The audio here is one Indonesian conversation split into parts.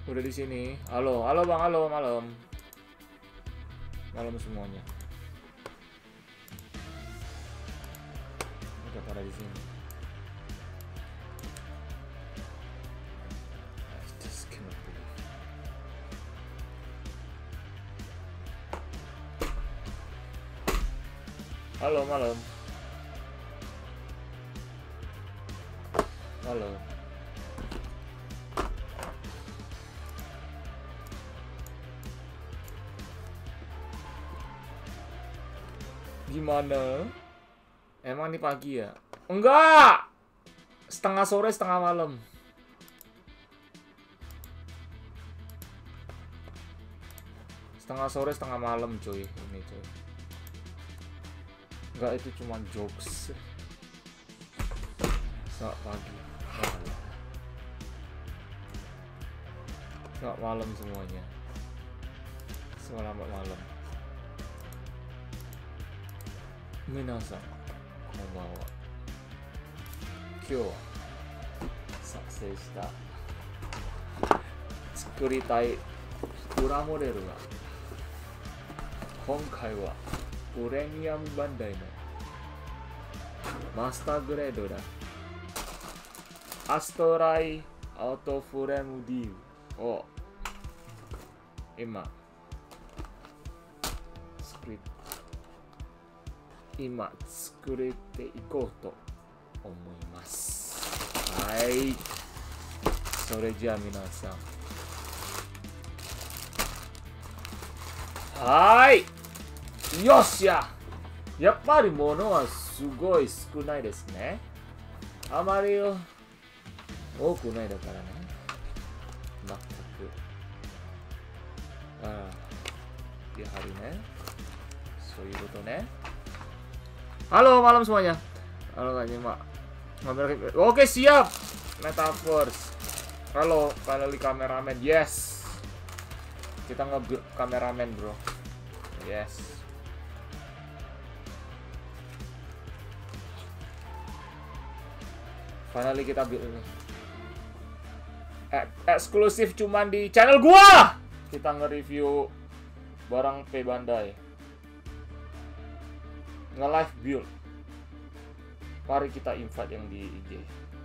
Udah di sini. Halo, halo Bang, halo, malam. Malam semuanya. Udah pada di sini. I just cannot believe. Halo, malam. Halo. Gimana? Emang ini pagi ya? Enggak! Setengah sore, setengah malam. Setengah sore, setengah malam cuy. Ini cuy. Enggak, itu cuma jokes. Enggak pagi. Enggak malam semuanya. Selamat malam. Minasan, konbanwa. Kyou wa sakusei shita tsukuritai pramodelu ga konkai wa Premium Bandai no Master Grade da Astray Auto Frame Dを今作れていこうと思います。はい。それじゃあ皆さん。はい。よっしゃ。やっぱり物はすごい少ないですね。あまり多くないだからね。全く。ああ。やはりね。そういうことね。Halo malam semuanya. Halo Kak Nyimak. Oke siap. Metaverse. Halo finally kameramen. Yes. Kita nge-build kameramen bro. Yes. Finally kita build ini. Eksklusif cuman di channel gua. Kita nge-review barang P Bandai. Nge-live build. Mari kita invite yang di IG.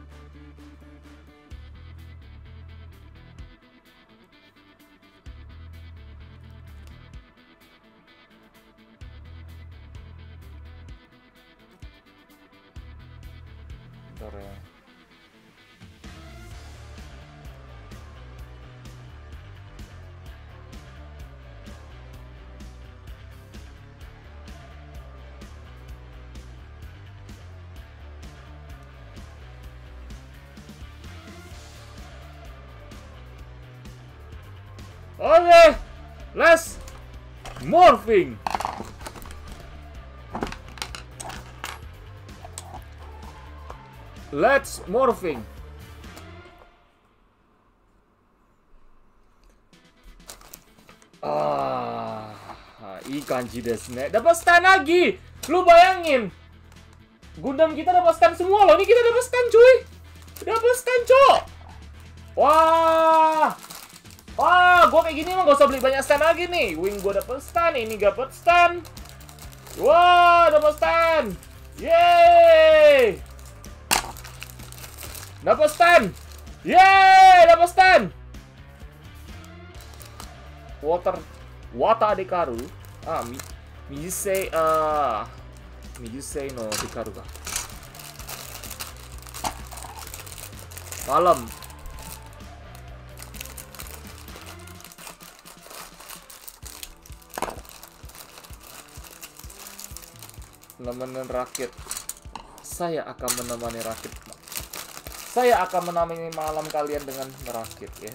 Bentar ya. Okay, let's morphing. Let's morphing. Ii kanji desu ne. Dapat stun lagi. Lu bayangin. Gundam kita dapat stun semua loh. Ini kita dapat stun cuy. Dapat stun cok. Wah. Wah, gue kayak gini mah gak usah beli banyak stun lagi nih. Wing gue dapet stun, ini dapet stun. Wah, dapet stun. Yeay. Dapet stun. Yeay, dapet stun. Wata dekaru. Mijusei no dekaru ga. Malam. Nemenin rakit. Saya akan menemani rakit. Saya akan menemani malam kalian dengan merakit ya.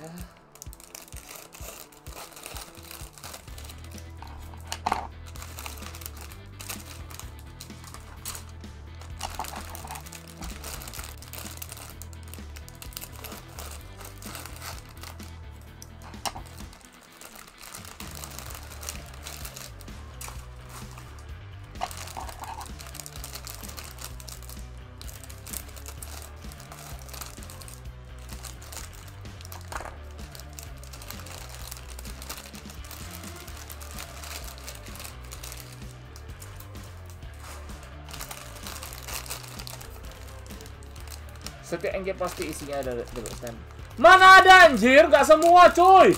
Setiap MG pasti isinya ada double stand. Mana ada anjir? Gak semua cuy.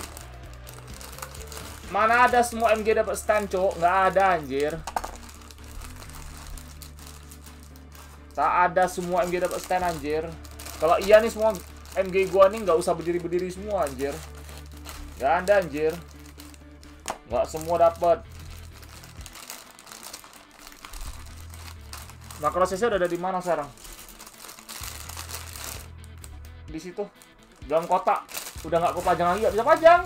Mana ada semua MG dapat stand cok? Nggak ada anjir. Tak ada semua MG dapat stand anjir. Kalau iya nih semua MG gua nih nggak usah berdiri-berdiri semua anjir. Nggak ada anjir. Nggak semua dapat. Makro CC udah ada di mana sekarang? Di situ. Dalam kotak. Udah nggak aku pajang lagi, nggak bisa pajang.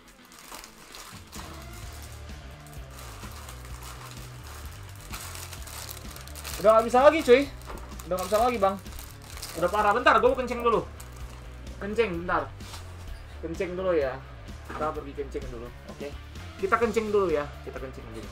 Udah nggak bisa lagi cuy. Udah nggak bisa lagi bang. Udah parah. Bentar, gue mau kencing dulu. Kencing, bentar. Kencing dulu ya. Kita pergi kencing dulu, oke? Kita kencing dulu ya. Kita kencing dulu.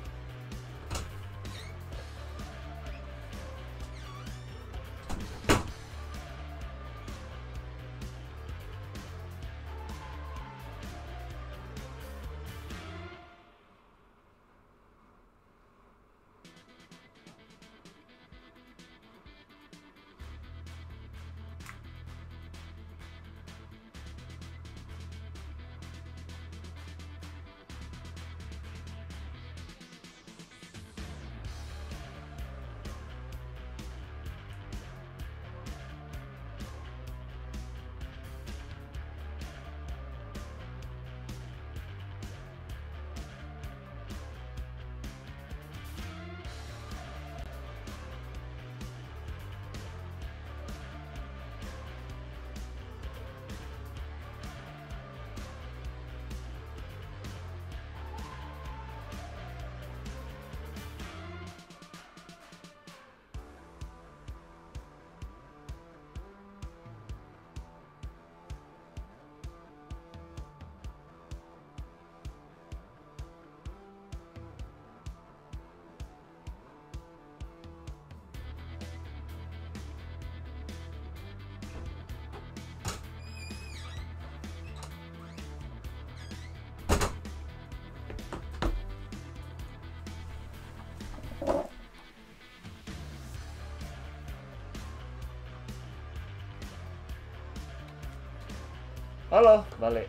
Halo, balik.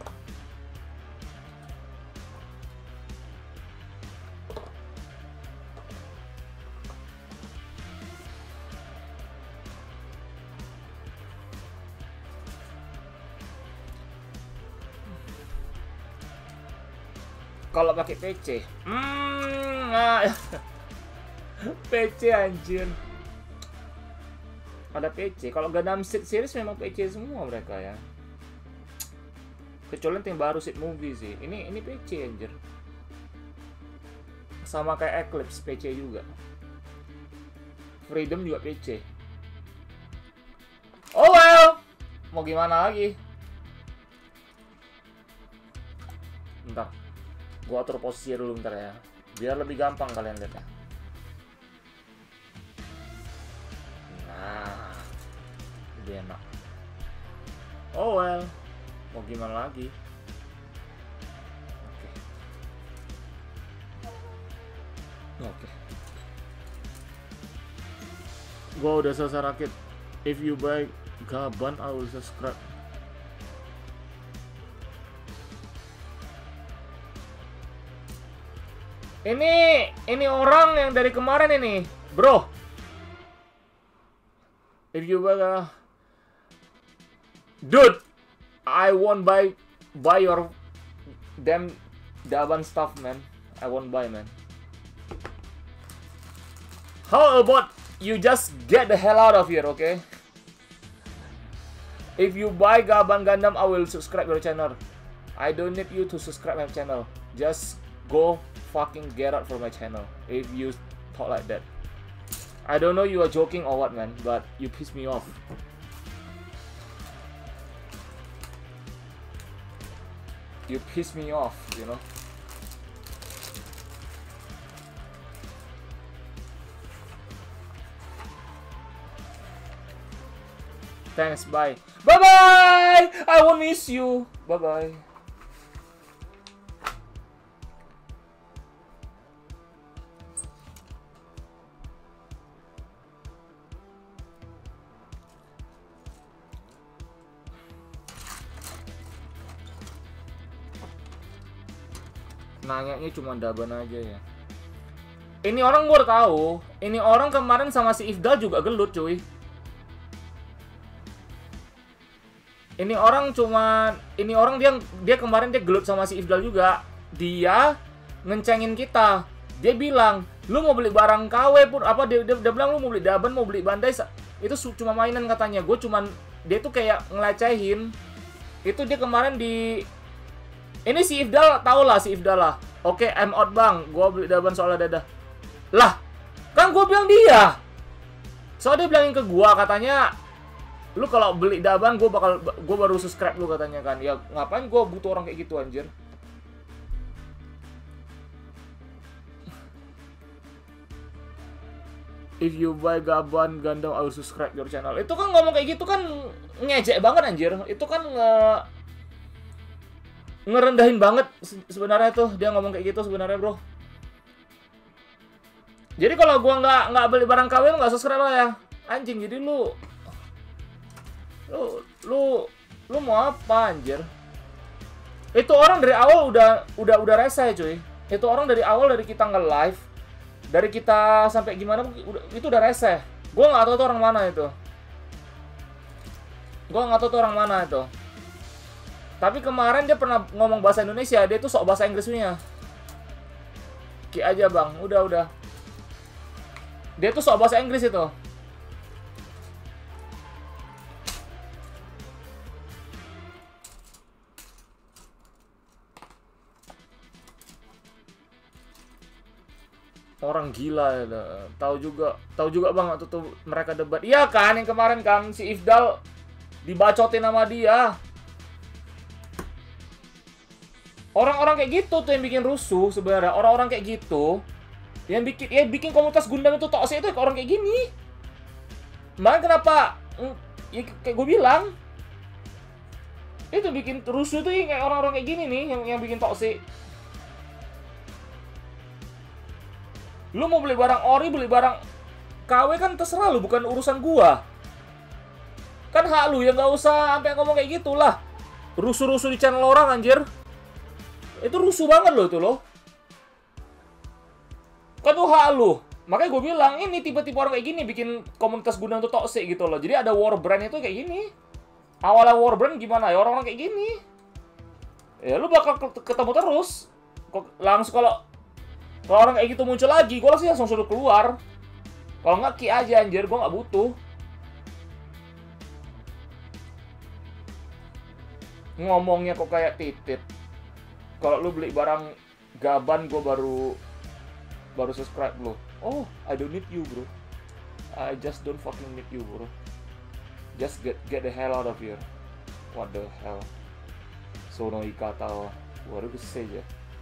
Kalau pakai PC, PC anjir. Ada PC. Kalau Gundam Seed series memang PC semua mereka ya. Kecuali yang baru Seed movie sih. Ini PC anjir. Sama kayak Eclipse PC juga. Freedom juga PC. Oh well. Mau gimana lagi? Bentar. Gua atur posisi dulu bentar ya. Biar lebih gampang kalian lihat ya. Nah. Lebih enak. Oh well. Mau gimana lagi? Oke. Gua udah selesai rakit. If you buy Gaban, I will subscribe. Ini orang yang dari kemarin ini, bro. If you buy, dude, I won't buy your damn Gaban stuff, man. I won't buy, man. How about you just get the hell out of here, okay? If you buy Gaban Gundam, I will subscribe your channel. I don't need you to subscribe my channel. Just go fucking get out from my channel if you talk like that. I don't know you are joking or what, man, but you piss me off. You piss me off, you know. Thanks, bye. Bye-bye! I won't miss you. Bye-bye. Nanyanya cuma Daban aja ya. Ini orang gue tahu. Ini orang kemarin sama si Ifdal juga gelut cuy. Ini orang dia kemarin dia gelut sama si Ifdal juga. Dia ngencengin kita. Dia bilang, lu mau beli barang KW pun apa dia bilang lu mau beli Daban, mau beli Bandai itu cuma mainan katanya. Dia tuh kayak ngelecehin. Itu dia kemarin di ini si Ifdal tau lah si Ifdal lah. Oke, I'm out bang. Gua beli Daban soalnya dadah. Lah, kan gua bilang dia. Soalnya dia bilangin ke gua katanya lu kalau beli Daban gua baru subscribe lu katanya kan. Ya ngapain gua butuh orang kayak gitu anjir. If you buy Gaban Gundam I will subscribe your channel. Itu kan ngomong kayak gitu kan ngejek banget anjir. Itu kan ngerendahin banget sebenarnya tuh dia ngomong kayak gitu sebenarnya, bro. Jadi kalau gua nggak beli barang KW lu nggak subscribe lah ya. Anjing, jadi lu mau apa anjir? Itu orang dari awal udah rese cuy. Itu orang dari awal dari kita nge-live, dari kita sampai gimana itu udah rese. Gua nggak tahu tuh orang mana itu. Tapi kemarin dia pernah ngomong bahasa Indonesia, dia tuh sok bahasa Inggrisnya. Ki aja bang, udah. Dia tuh sok bahasa Inggris itu. Orang gila ya. Tahu juga bang waktu tuh mereka debat. Iya kan yang kemarin kan si Ifdal dibacotin sama dia. Orang-orang kayak gitu tuh yang bikin rusuh sebenarnya. Orang-orang kayak gitu yang bikin komunitas Gundam itu toxic itu orang kayak gini. Makanya kenapa ya, kayak gue bilang itu bikin rusuh tuh kayak orang-orang kayak gini nih yang bikin toxic. Lu mau beli barang ori, beli barang KW kan terserah lu, bukan urusan gua. Kan hak lu, ya nggak usah sampai ngomong kayak gitulah. Rusuh-rusuh di channel orang anjir. Itu rusuh banget loh itu loh. Kan tuh hak lu. Makanya gue bilang ini tipe-tipe orang kayak gini bikin komunitas Gundam tuh toxic gitu loh. Jadi ada war brand itu kayak gini. Awalnya war brand gimana ya orang-orang kayak gini. Ya lu bakal ketemu terus. Langsung kalau orang kayak gitu muncul lagi, gue langsung suruh keluar. Kalau nggak ki aja anjir, gue nggak butuh. Ngomongnya kok kayak titit. Kalau lu beli barang Gaban, gue baru subscribe lo. Oh, I don't need you bro. I just don't fucking need you bro. Just get the hell out of here. What the hell. Sono ikata. Baru gue saja.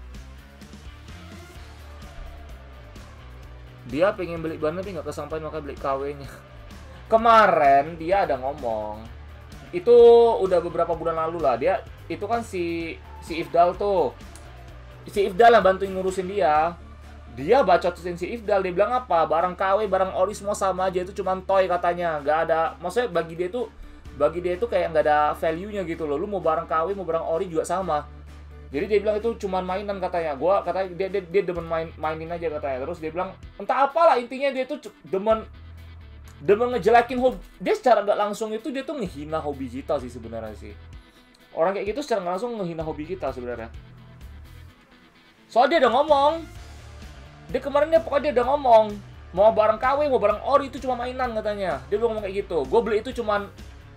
Dia pengen beli ban tapi nggak kesampaian makanya beli KW-nya. Kemarin dia ada ngomong. Itu udah beberapa bulan lalu lah. Dia itu kan si Ifdal tuh. Si Ifdal yang bantuin ngurusin dia. Dia bacotin si Ifdal, dia bilang apa? Barang KW, barang ori semua sama aja, itu cuma toy katanya. Nggak ada, maksudnya bagi dia itu kayak nggak ada value-nya gitu loh. Lu mau barang KW, mau barang ori juga sama. Jadi dia bilang itu cuma mainan katanya. Katanya dia demen mainin aja katanya. Terus dia bilang entah apalah intinya dia tuh demen ngejelekin hobi. Dia secara nggak langsung itu dia tuh ngehina hobi kita sih sebenarnya sih. Orang kayak gitu secara nggak langsung ngehina hobi kita sebenarnya. Soalnya dia udah ngomong. Pokoknya dia udah ngomong. Mau barang KW, mau barang ori itu cuma mainan katanya. Dia udah ngomong kayak gitu. Gue beli itu cuma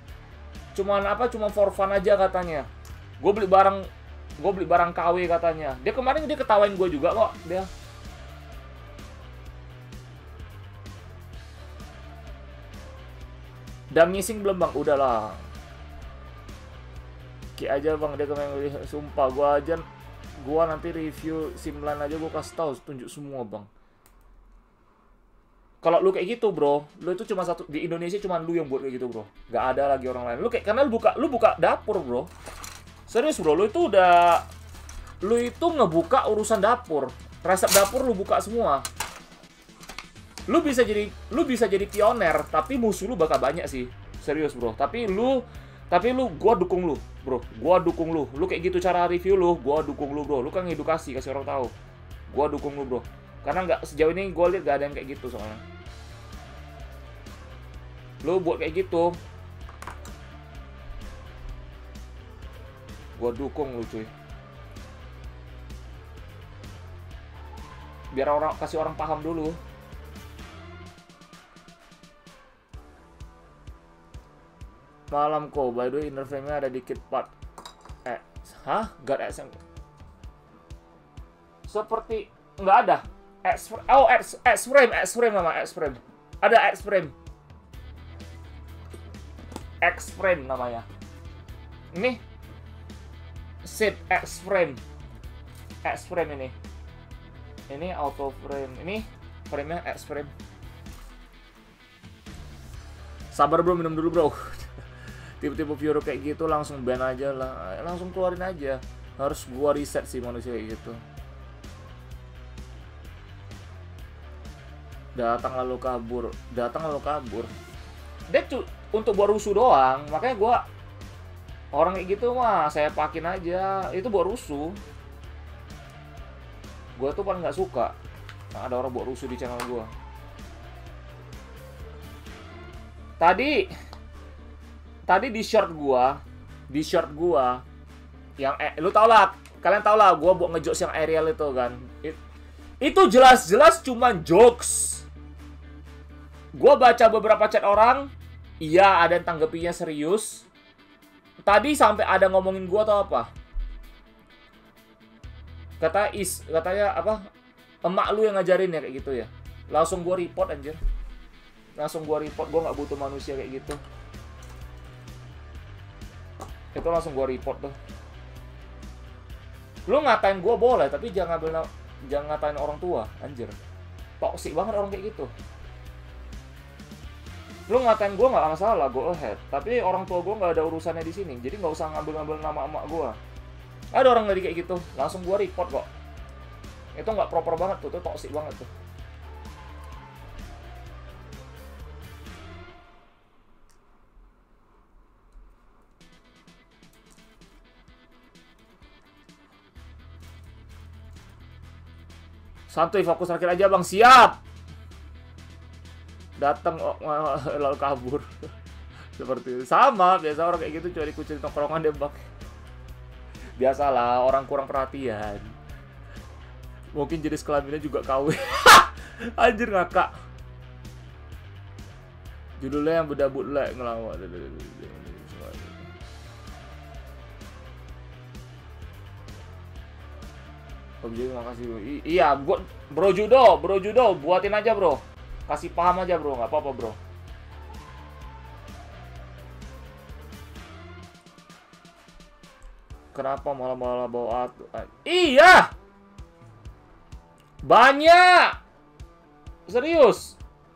for fun aja katanya. Gue beli barang KW katanya. Dia kemarin dia ketawain gue juga kok dia. Dam ngising belum bang? Udahlah. Ki aja bang, dia kemarin sumpah gua nanti review Simlan aja gua kasih tahu tunjuk semua bang. Kalau lu kayak gitu bro, lu itu cuma satu di Indonesia, cuma lu yang buat kayak gitu bro. Gak ada lagi orang lain. Karena lu buka dapur bro. Serius bro, lu itu ngebuka urusan dapur. Resep dapur lu buka semua. Lu bisa jadi pioner, tapi musuh lu bakal banyak sih. Serius bro. Tapi lu Tapi gua dukung lu, bro. Gua dukung lu. Lu kayak gitu cara review lu, gua dukung lu, bro. Lu kan ngedukasi, kasih orang tahu. Gua dukung lu, bro. Karena nggak sejauh ini gua lihat gak ada yang kayak gitu soalnya. Lu buat kayak gitu, gua dukung lu, cuy. Biar kasih orang paham dulu. Malam kok, by the way inner frame-nya ada dikit part hah? God X yang seperti nggak ada X frame nama X frame. Ada X frame namanya. Ini shape X frame ini auto frame, ini frame-nya X frame. Sabar bro, minum dulu bro. Tipe-tipe viewer kayak gitu langsung ban aja lah, langsung keluarin aja. Harus gua reset sih manusia kayak gitu. Datang lalu kabur. Dia untuk buat rusuh doang, makanya gua orang kayak gitu mah saya pakin aja. Itu buat rusuh. Gua tuh paling nggak suka ada orang buat rusuh di channel gua. Tadi di short gua yang lu tau lah, kalian tau lah gua buat ngejokes yang Ariel itu kan. Itu jelas-jelas cuman jokes. Gua baca beberapa chat orang, iya ada yang tanggapinya serius. Tadi sampai ada ngomongin gua atau apa? Katanya apa? Emak lu yang ngajarin ya kayak gitu ya. Langsung gua report anjir. Gua nggak butuh manusia kayak gitu. Itu langsung gua report tuh. Lu ngatain gua boleh, tapi jangan ngatain orang tua, anjir. Toksik banget orang kayak gitu. Lu ngatain gua nggak masalah, go ahead. Tapi orang tua gua nggak ada urusannya di sini, jadi nggak usah ngambil nama emak gua. Ada orang nggak kayak gitu, langsung gua report kok. Itu nggak proper banget tuh, toksik banget tuh. Santuy, fokus terakhir aja bang, siap. Datang lalu kabur. Seperti itu. Sama, biasa orang kayak gitu cuma dikucilin tongkrongan deh bang. Biasalah, orang kurang perhatian. Mungkin jenis kelaminnya juga KW. Anjir ngakak. Judulnya yang beda bootleg ngelawak. Objek, makasih bro. Iya, bro judo, buatin aja bro. Kasih paham aja bro, nggak apa-apa bro. Kenapa malah bawa iya, banyak, serius.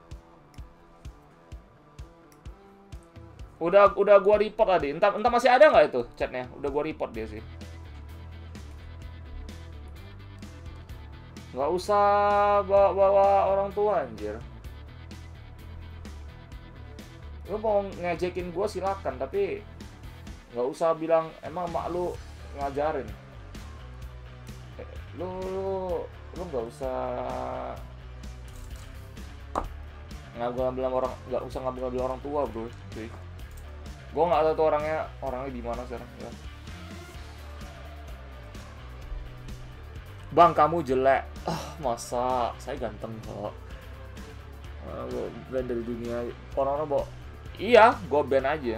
Udah gua report tadi. Entah masih ada nggak itu chatnya? Udah gua report dia sih. Nggak usah bawa orang tua anjir. Lu mau ngejekin gue silakan, tapi nggak usah bilang emang mak lu ngajarin. Lu nggak usah nggak usah ngambil orang tua bro. Gue nggak tahu tuh orangnya di mana sekarang ya. Bang, kamu jelek. Masa? Saya ganteng kok. Gue ban dari dunia. Orang-orang bawa. Iya, gue ban aja.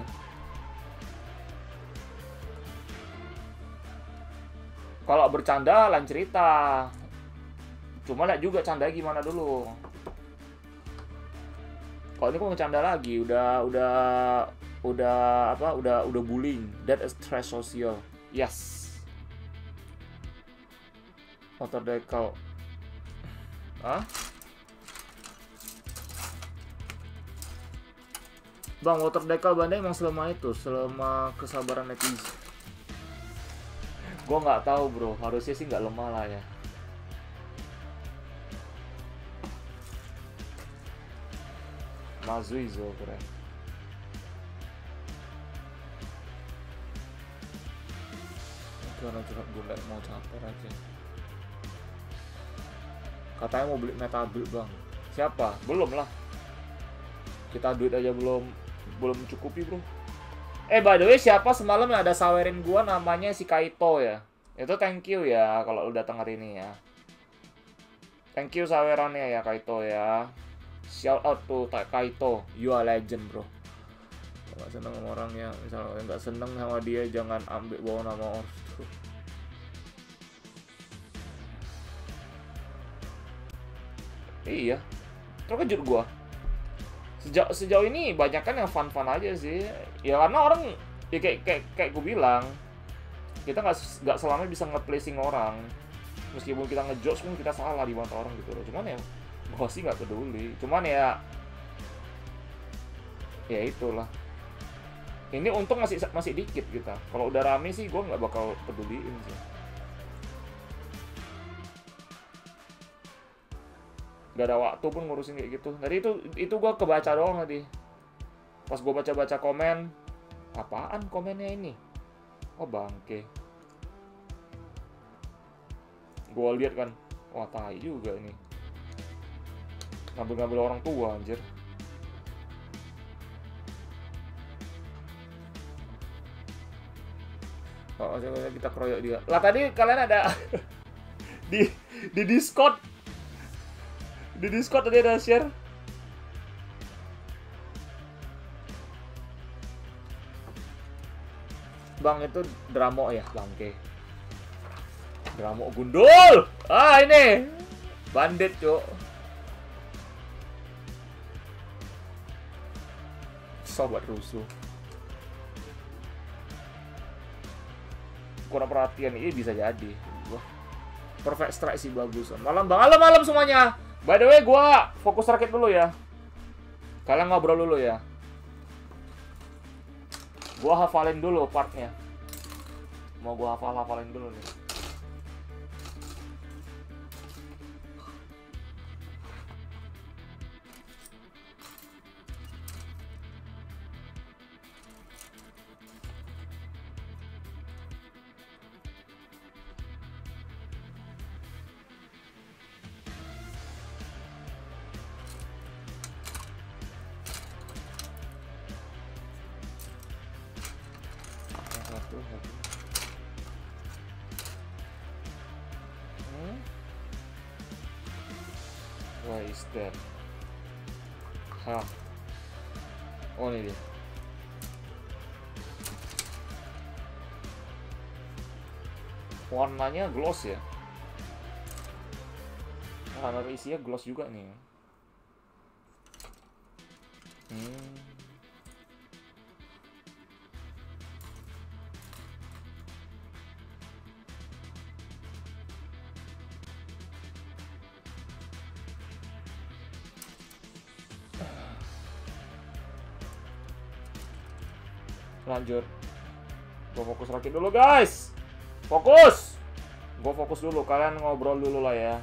Kalau bercanda, lain cerita. Cuma lihat juga canda gimana dulu. Kalau ini gue ngecanda lagi, udah bullying. That is trash social. Yes. Water decal. Hah? Bang, water decal Bandai emang selama kesabaran netizen. Gue nggak tahu bro, harusnya sih nggak lemah lah ya. Mazuizo keren. Karena curhat gue mau caper aja. Katanya mau beli Metabuild bang. Siapa? Belum lah. Kita duit aja belum mencukupi bro. By the way, siapa semalam yang ada sawerin gua namanya si Kaito ya. Itu thank you ya kalau udah denger ini ya. Thank you sawerannya ya Kaito ya. Shout out to Kaito, you are legend bro. Kalau nggak seneng sama orang ya, misalnya nggak seneng sama dia jangan ambil bawa nama orang. Iya, terkejut gua. Sejauh ini banyak kan yang fun-fun aja sih. Ya karena orang ya kayak gue bilang, kita nggak selama bisa nge-placing orang. Meskipun kita ngejokes pun kita salah di mata orang gitu loh. Cuman ya gua sih nggak peduli. Cuman ya itulah. Ini untung masih dikit kita. Kalau udah rame sih gua nggak bakal peduliin sih. Gak ada waktu pun ngurusin kayak gitu. Tadi itu gue kebaca doang tadi. Pas gue baca komen, apaan komennya ini? Oh bangke. Gue lihat kan, wah tai juga ini. Ngambil orang tua anjir. Oh, coba kita keroyok dia. Lah tadi kalian ada di Discord. Di Discord tadi ada share. Bang itu Dramo ya, bangke. Dramo gundul. Ah ini. Bandit, Cuk. Sobat rusuh. Kurang perhatian ini bisa jadi. Wah. Perfect strike sih bagus. Malam bang, malam semuanya. By the way, gua fokus rakit dulu ya. Kalian ngobrol dulu ya. Gua hafalin dulu partnya. Mau gua hafalin dulu nih. Why is that? Hah? Oh ini dia. Warnanya gloss ya. Warna isinya gloss juga nih. Lanjut. Gue fokus rakit dulu guys. Fokus. Gue fokus dulu. Kalian ngobrol dulu lah ya.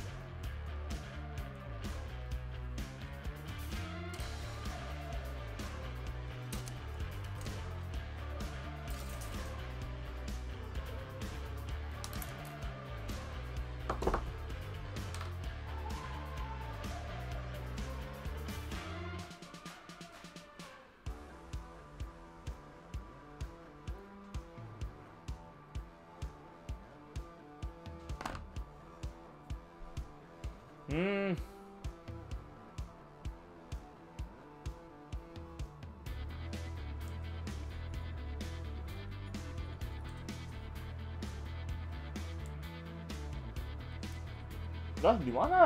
Lah, di mana?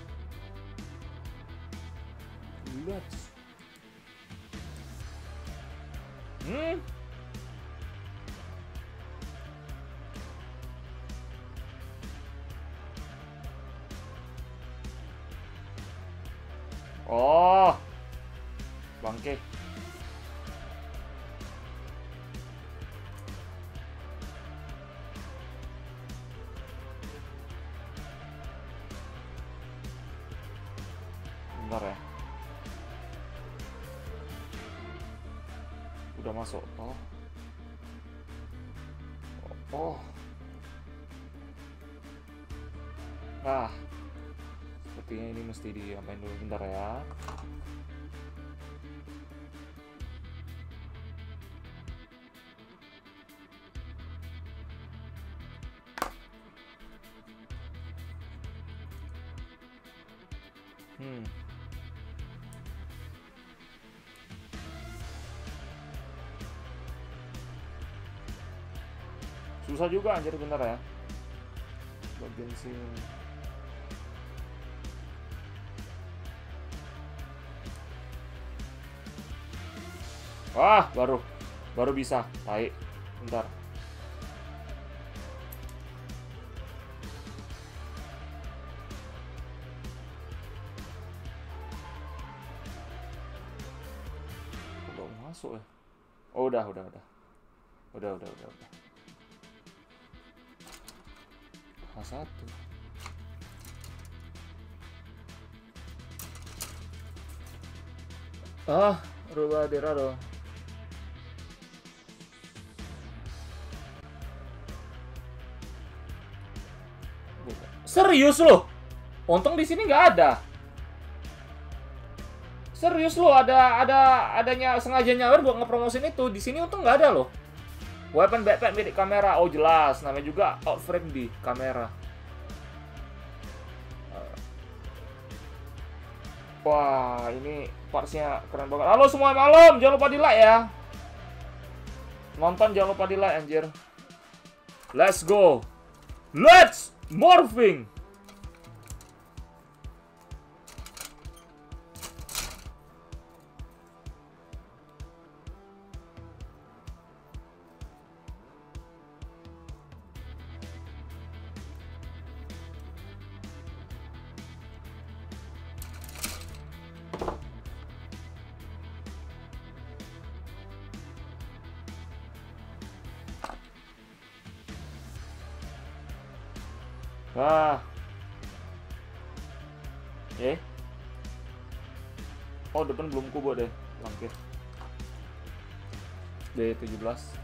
Lihat. Oh. Bangke. Bentar ya. Udah masuk. Oh. Ah, sepertinya ini mesti diapain dulu bentar ya. Susah juga anjir, bentar ya. Bagian sini. Wah, baru bisa. Baik. Bentar. Belum masuk ya. Oh, udah. Udah. H1. Ah, rubah dirado. Serius loh? Untung di sini nggak ada. Serius loh, adanya sengaja nyawer buat ngepromosin itu. Di sini untung nggak ada loh. Weapon backpack milik kamera. Oh jelas, namanya juga out frame di kamera. Wah, ini partsnya keren banget. Halo semua, malam, jangan lupa di like ya. Nonton jangan lupa di like anjir. Let's go. Let's morphing. Wah. Oh, depan belum kubo deh. Lampir. D17.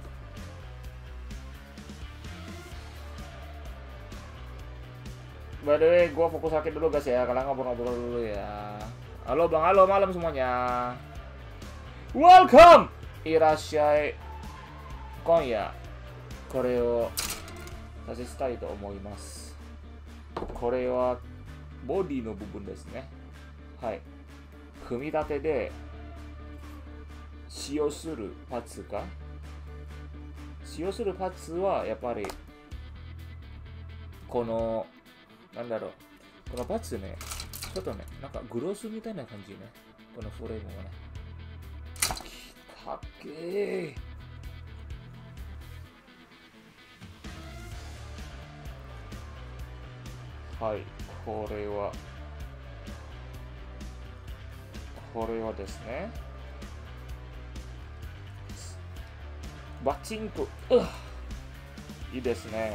By the way, gua fokus sakit dulu guys ya. Kalian ngobrol-ngobrol dulu ya. Halo Bang, halo malam semuanya. Welcome. Irashai Konya. Kore wo sasestai to omoimasu. これはボディの部分ですね。はい。組み立てで使用するパーツが、使用するパーツはやっぱりこのなんだろう、このパーツね、ちょっとね、なんかグロスみたいな感じね。このフレームがね。かっけー。はい、これはですね、バチンと、いいですね。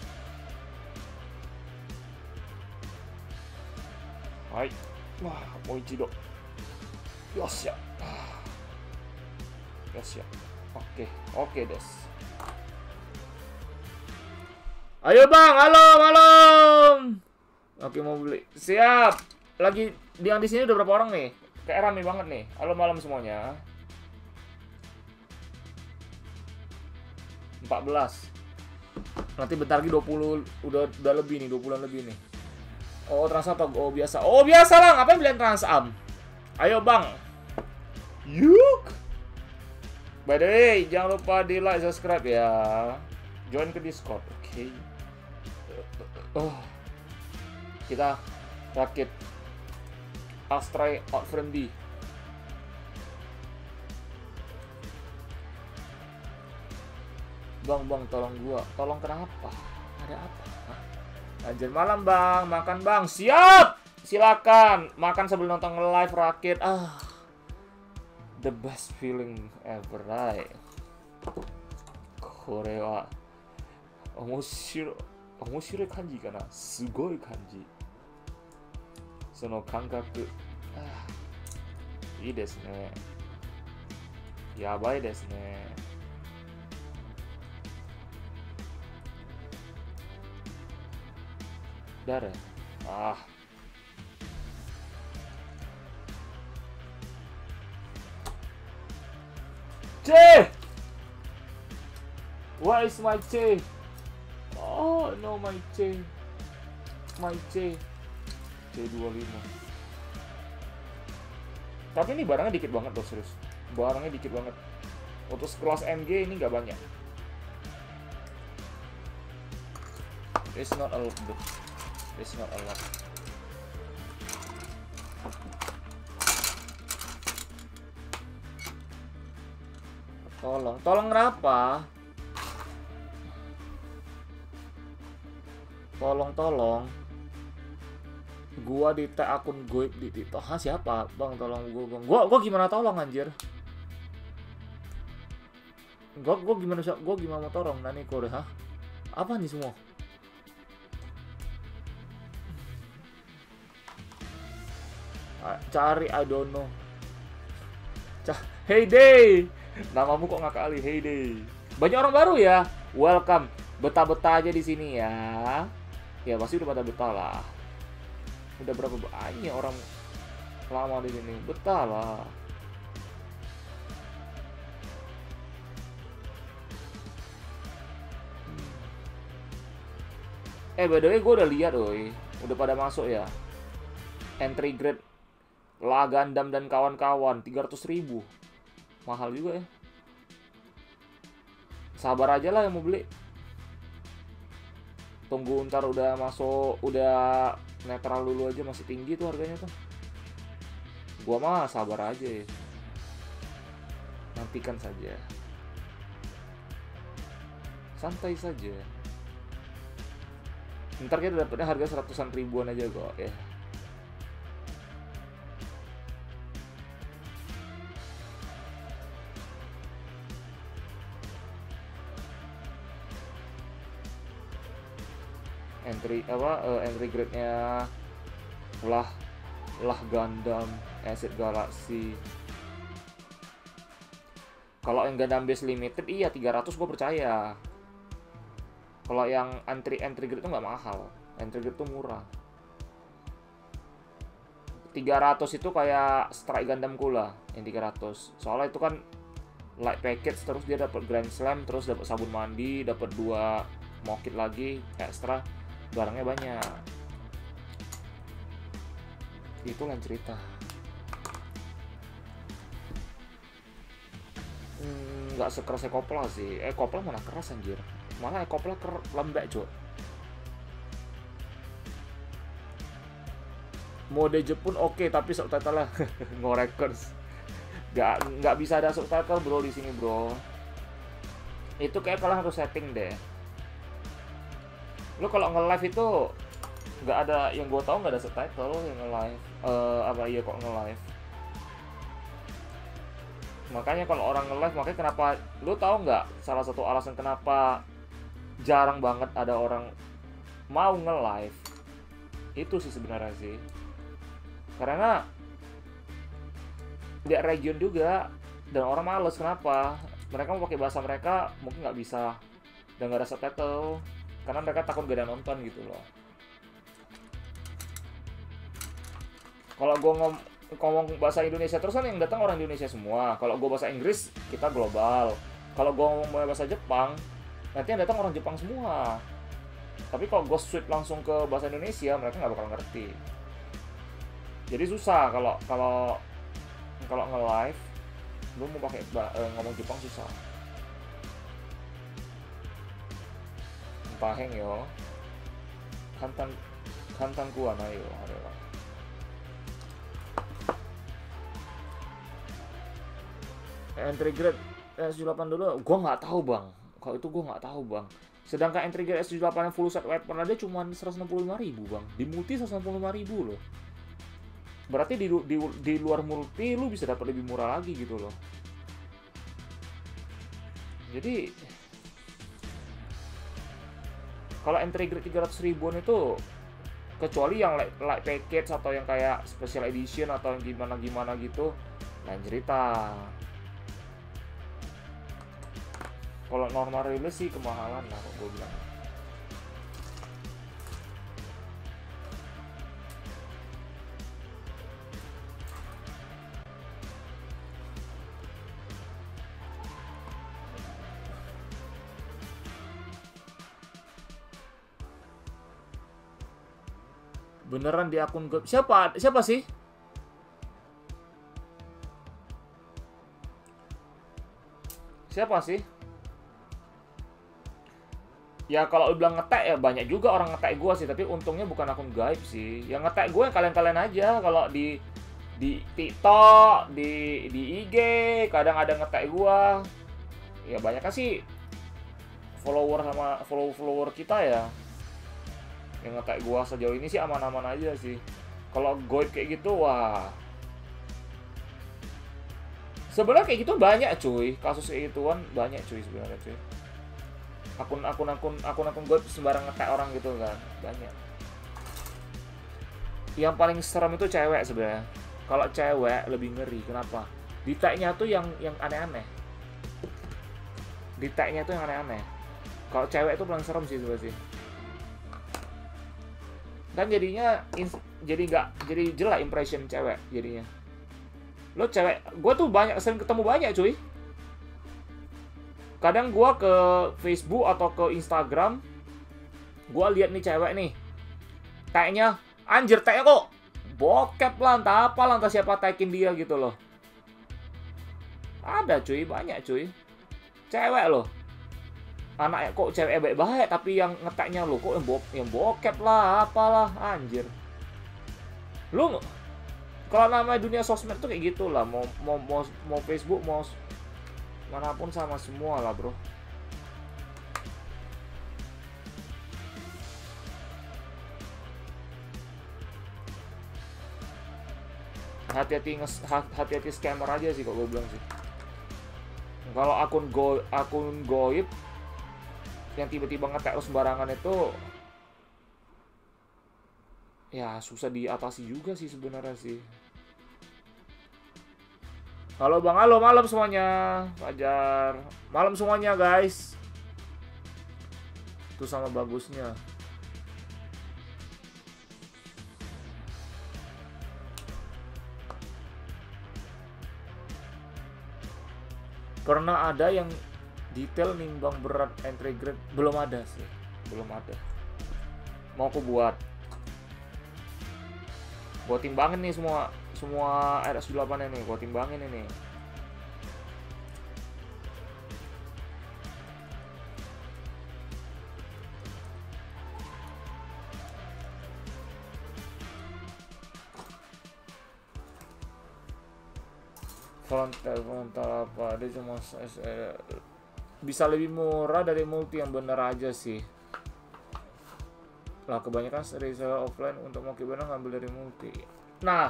はい、もう一度。よっしゃ。よっしゃ。OK です。Ayo Bang, halo malam. Oke, mau beli. Siap. Lagi yang di sini udah berapa orang nih? Kayak rame banget nih. Halo malam semuanya. 14. Nanti bentar lagi 20, udah lebih nih, 20-an lebih nih. Oh, Transam. Oh, biasa. Oh, biasa lah. Ngapain beliin Transam? Ayo, Bang. Yuk. By the way, jangan lupa di like, subscribe ya. Join ke Discord. Oke. Oh. Kita rakit Astray Outframe D. Bang, tolong gua. Tolong kenapa? Ada apa? Hah? Anjir, malam Bang, makan Bang. Siap! Silakan makan sebelum nonton live rakit. The best feeling ever, right? これは面白い感じかな。すごい感じ。その感覚。いいですね。やばいですね。誰？ Ah. C. Where is my C? Oh no, my C. My C. C25. Tapi ini barangnya dikit banget loh, serius. Barangnya dikit banget. Untuk sekelas MG ini nggak banyak. It's not a lot, bro. It's not a lot. Tolong kenapa? Tolong. Gua di tag akun goib di TikTok. Hah, siapa? Bang, tolong gua gimana tolong anjir? Gua gimana mau tolong nani kore, hah? Apa nih semua? Cari I don't know. Heyday. Namamu kok nggak kali, Heyday. Banyak orang baru ya. Welcome. Betah-betah aja di sini ya. Ya pasti udah pada betah lah. Udah berapa banyak orang lama di sini. Betah lah. By the way, gue udah lihat, udah pada masuk ya. Entry grade La Gundam dan kawan-kawan 300.000. Mahal juga ya. Sabar aja lah yang mau beli. Tunggu ntar udah masuk, udah netral dulu aja, masih tinggi tuh harganya tuh. Gua mah sabar aja ya. Nantikan saja. Santai saja. Ntar kita dapetnya harga 100-an ribuan aja kok ya. Entry grade-nya lah Gundam, Acid Galaxy. Kalau yang Gundam base limited iya 300 gue percaya. Kalau yang entry grade itu nggak mahal, entry grade itu murah. 300 itu kayak Strike Gundam Kula yang 300. Soalnya itu kan light package, terus dia dapat Grand Slam, terus dapat sabun mandi, dapat 2 mokit lagi ekstra. Barangnya banyak. Itu lain cerita. Nggak sekeras Ekopla sih. Ekopla mana keras anjir. Malah Ekopla lembek, Cok. Mode Jepun oke, tapi subtitle-nya no records. Nggak bisa ada subtitle, bro, di sini, bro. Itu kayak kalian harus setting deh. Lo kalau nge-live itu nggak ada, yang gue tahu nggak ada subtitle yang nge-live. Kok nge-live. Makanya kalau orang nge-live, makanya kenapa, lo tahu nggak salah satu alasan kenapa jarang banget ada orang mau nge-live? Itu sih sebenarnya sih. Karena di region juga, dan orang males. Kenapa? Mereka mau pakai bahasa mereka, mungkin nggak bisa, dan nggak ada subtitle. Karena mereka takut gak ada nonton gitu loh. Kalau gue ngomong bahasa Indonesia terus kan yang datang orang Indonesia semua. Kalau gue bahasa Inggris, kita global. Kalau gue ngomong bahasa Jepang, nanti yang datang orang Jepang semua. Tapi kalau gue switch langsung ke bahasa Indonesia, mereka nggak bakal ngerti. Jadi susah kalau nge-live, lu mau pakai ngomong Jepang susah. Paheng yo. Kantan kuana yo. Entry grade S78 dulu, gua nggak tahu bang. Kalau itu gua nggak tahu bang. Sedangkan entry grade S78 yang full set weapon aja cuma 165.000 bang. Di multi 165.000 loh. Berarti di luar multi lu bisa dapat lebih murah lagi gitu loh. Jadi kalau entry grade 300 ribuan itu, kecuali yang light package atau yang kayak special edition atau yang gimana gitu, lain cerita. Kalau normal release sih kemahalan lah, kok gue bilang. Beneran di akun gue. Siapa sih? Siapa sih? Ya kalau bilang ngetek ya banyak juga orang ngetek gue sih, tapi untungnya bukan akun gaib sih. Yang ngetek gue yang kalian-kalian aja. Kalau di TikTok, di IG, kadang ada ngetek gue. Ya banyak kan sih follower sama follower kita ya. Yang ngetek gue sejauh ini sih aman-aman aja sih. Kalau gaib kayak gitu, wah. Sebenarnya kayak gitu banyak cuy, kasus kayak gituan banyak cuy sebenarnya cuy. Akun gue sembarang ngetek orang gitu kan, banyak. Yang paling serem itu cewek sebenarnya. Kalau cewek lebih ngeri, kenapa? Di tag-nya tuh yang aneh-aneh. Di tag-nya tuh yang aneh-aneh. Kalau cewek itu paling serem sih sebenarnya sih. Dan jadinya jadi jelek impression cewek jadinya. Lo cewek, gue tuh sering ketemu banyak cuy. Kadang gue ke Facebook atau ke Instagram, gue lihat nih cewek nih, tagnya, anjir tagnya kok bokep lah, entah apa lah, entah siapa tagin dia gitu loh. Ada cuy, banyak cuy. Cewek loh. Anaknya kok cewek baik-baik, tapi yang ngeteknya lo kok yang bokep lah, apalah, anjir. Lu kalau namanya dunia sosmed tuh kayak gitu lah, mau Facebook, mau manapun sama semua lah bro. Hati-hati scammer aja sih kok gue bilang sih. Kalau akun goib yang tiba-tiba ngetek sembarangan itu ya susah diatasi juga sih sebenarnya sih. Halo Bang, halo malam semuanya. Fajar. Malam semuanya guys. Itu sama bagusnya. Pernah ada yang detail nimbang berat entry grade? Belum ada sih. Belum ada. Mau aku buat. Gua timbangin nih semua RS8 ini, gua timbangin ini. Frontal apa? Dia cuma bisa lebih murah dari multi yang bener aja sih. Lah kebanyakan reseller offline untuk mau gimana ngambil dari multi. Nah,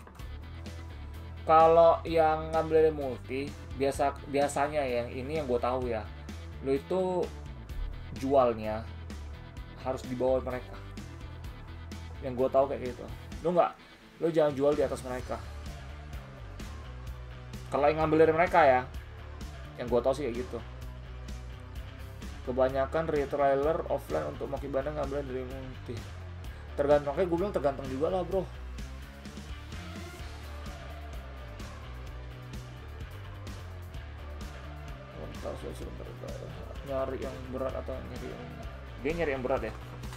kalau yang ngambil dari multi biasanya yang ini yang gue tahu ya, lo itu jualnya harus di bawah mereka. Yang gue tahu kayak gitu. Lo jangan jual di atas mereka. Kalau yang ngambil dari mereka ya, yang gue tahu sih kayak gitu. Kebanyakan retailer offline untuk maki bandeng ngambil dari multi. Tergantung, kayak gue bilang tergantung juga lah bro. Nyari yang berat atau nyari yang berat ya.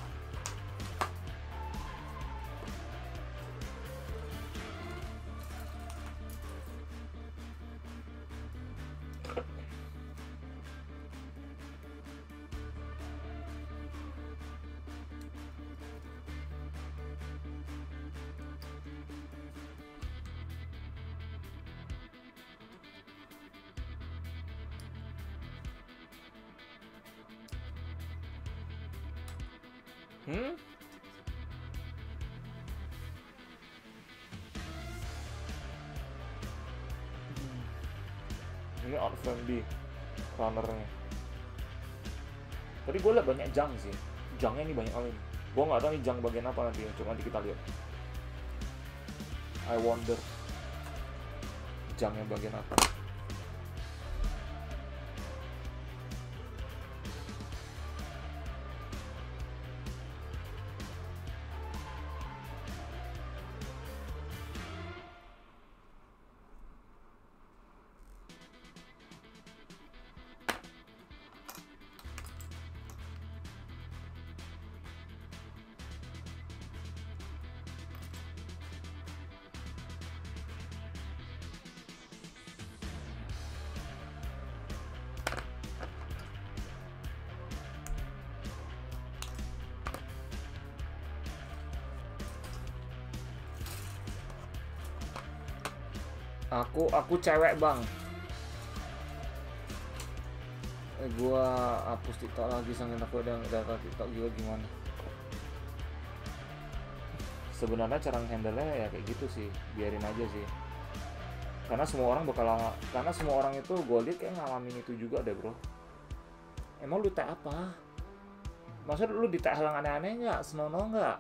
Ini out friendly runnernya. Tadi gue liat banyak jang sih. Jangnya ini banyak kali. Gue nggak tahu nih jang bagian apa nanti. Coba nanti kita lihat. I wonder jangnya bagian apa. Aku cewek bang. Gua hapus TikTok lagi, sangin aku udah TikTok juga gimana. Sebenarnya cara handle-nya ya kayak gitu sih, biarin aja sih. Karena semua orang itu gue liat kayak ngalamin itu juga deh bro. Emang lu tag apa? Maksud lu di tag hal yang aneh-aneh nggak? Senonoh nggak?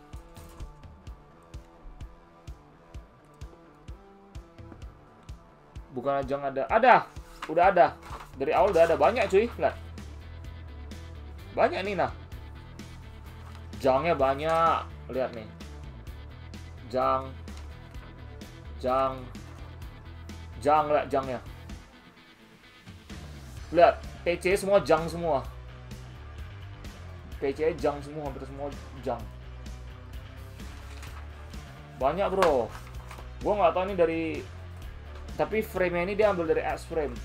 Bukan aja ada. Ada! Udah ada. Dari awal udah ada. Banyak cuy. Lihat. Banyak nih nah. Jangnya banyak. Lihat nih. Jang. Lihat jangnya. Lihat. PC semua jang semua. PC jang semua. Hampir semua jang. Banyak bro. Gua nggak tahu ini dari... Tapi frame-nya ini dia ambil dari S-frame.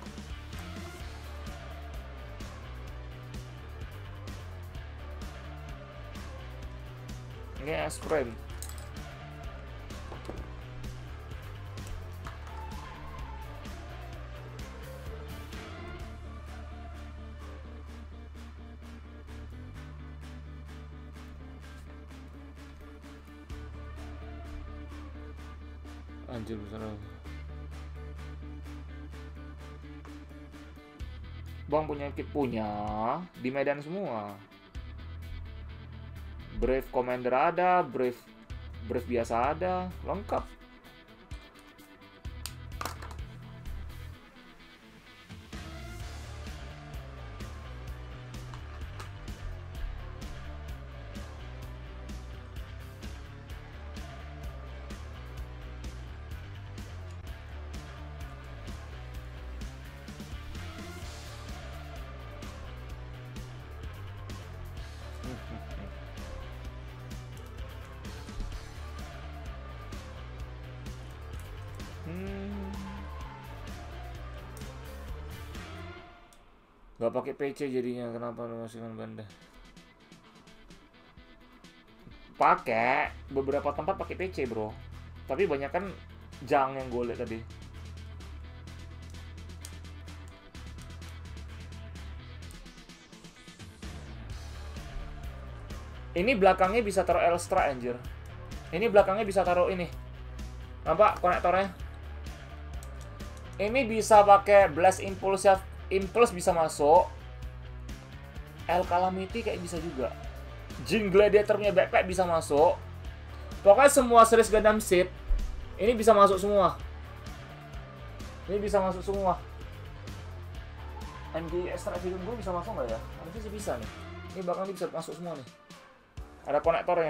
Ini S-frame. Anjir besar. Bang punya kit? Punya. Di Medan semua. Brave Commander ada, Brave biasa ada, lengkap. Gak pakai PC jadinya, kenapa lu masukkan banda? Pakai beberapa tempat pakai PC bro, tapi banyak kan jang yang gue liat tadi. Ini belakangnya bisa taruh Elstra anjir. Ini belakangnya bisa taruh ini. Nampak konektornya? Ini bisa pakai Blast Impulse ya. Impulse bisa masuk. El Calamity kayak bisa juga. Jin Gladiator punya backpack bisa masuk. Pokoknya semua series Gundam Seed ini bisa masuk semua. Ini bisa masuk semua. MG Extra Film gue bisa masuk nggak ya? Harusnya sih bisa nih. Ini bakal bisa masuk semua nih. Ada konektornya.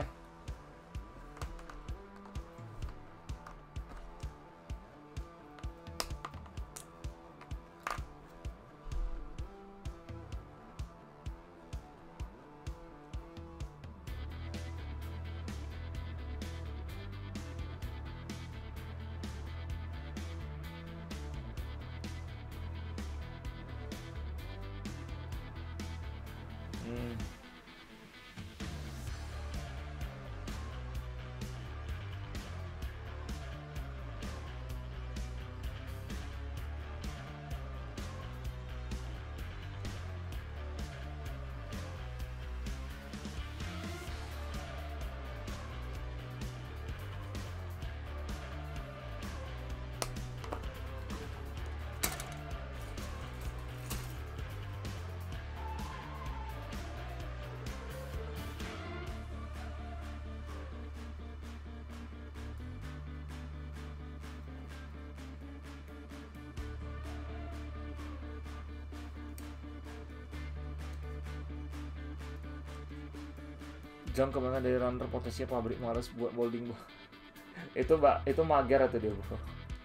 Jam kemana dari runner potensi pabrik males buat molding itu mager atau dia bro.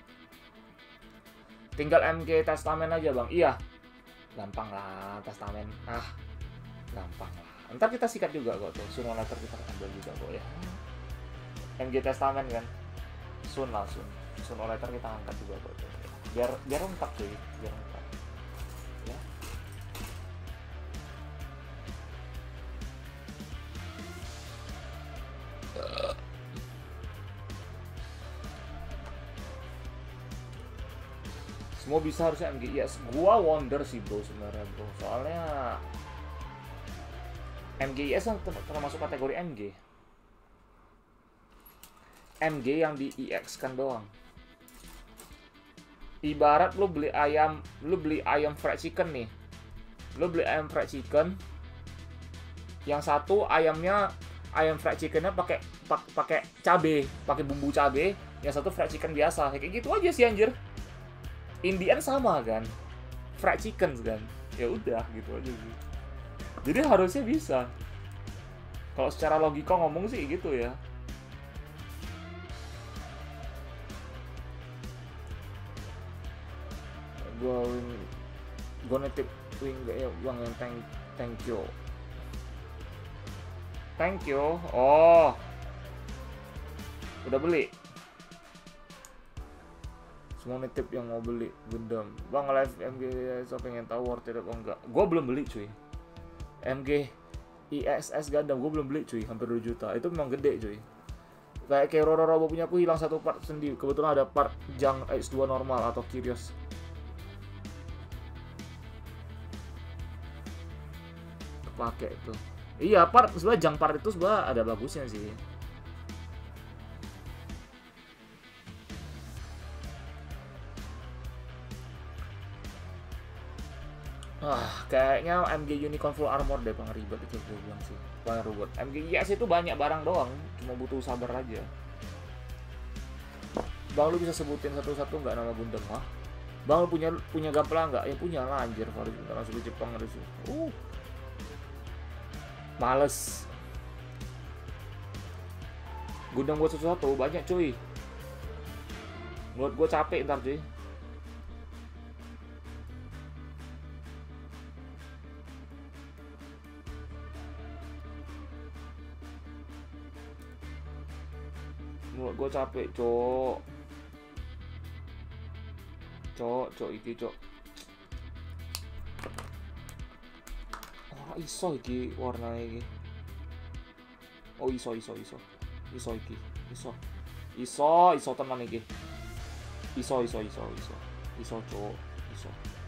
Tinggal MG Testament aja bang. Iya gampang lah Testament, gampang lah, ntar kita sikat juga kok tuh. Sun Letter kita ambil juga kok ya. MG Testament kan Sun Letter kita angkat juga kok tuh. Biar lengkap cuy, biar lengkap ya. Semua bisa harusnya MGIS. Gua wonder sih bro sebenarnya bro. Soalnya MGIS kan termasuk kategori MG. MG yang di IX kan doang. Ibarat lu beli ayam fried chicken nih. Lu beli ayam fried chicken. Yang satu ayam fried chickennya pakai cabe, pakai bumbu cabe. Yang satu fried chicken biasa. Kayak gitu aja sih anjir. Indian sama kan, fried chicken kan, ya udah gitu aja sih. Jadi harusnya bisa. Kalau secara logika ngomong sih gitu ya. Gue nitip wing ya bang yang thank you. Oh, udah beli. Semua nitip yang mau beli Gundam. Bang live MG so pengen tahu worth it apa enggak. Gue belum beli cuy. MG ISS Gundam gue belum beli cuy, hampir 2 juta. Itu memang gede cuy. Kayak Roro punya aku hilang satu part sendiri. Kebetulan ada part Jang X2 normal atau Curious. Pakai itu. Iya, part sebenarnya Jang part itu sebenarnya ada bagusnya sih. Kayaknya MG Unicorn Full Armor deh, paling ribet itu gue bilang sih. Paling ribet. MG IS itu banyak barang doang, cuma butuh sabar aja. Bang lu bisa sebutin satu-satu nggak nama Gundam? Hah? Bang lu punya gamplang nggak? Ya punya lah anjir, harus langsung ke Jepang harus. Males. Gundam buat satu-satu banyak cuy. Menurut gue capek ntar cuy. Menurut gue capek cok iki cok. Iso iki warnanya iki. Oh iso iki. Iso tenan iki. Iso cok, iso.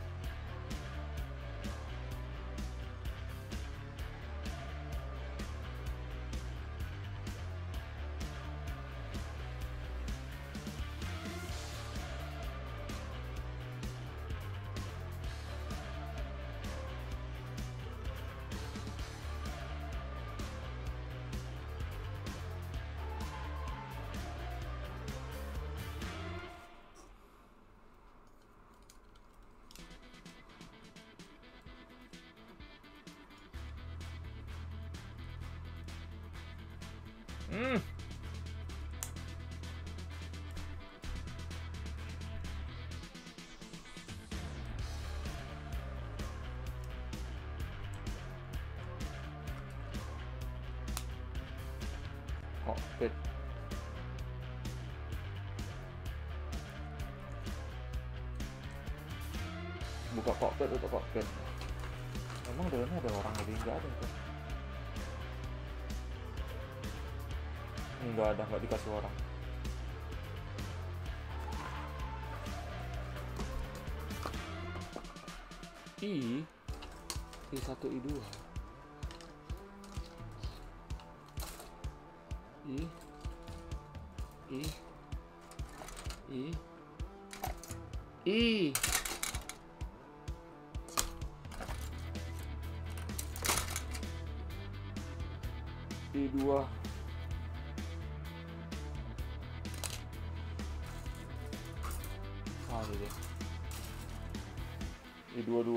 Cockpit. Buka cockpit, tutup cockpit. Emang dalamnya ada orang lebih? Enggak ada kan? Enggak ada, enggak dikasih orang. I1, I2. I2. Ini deh. I22.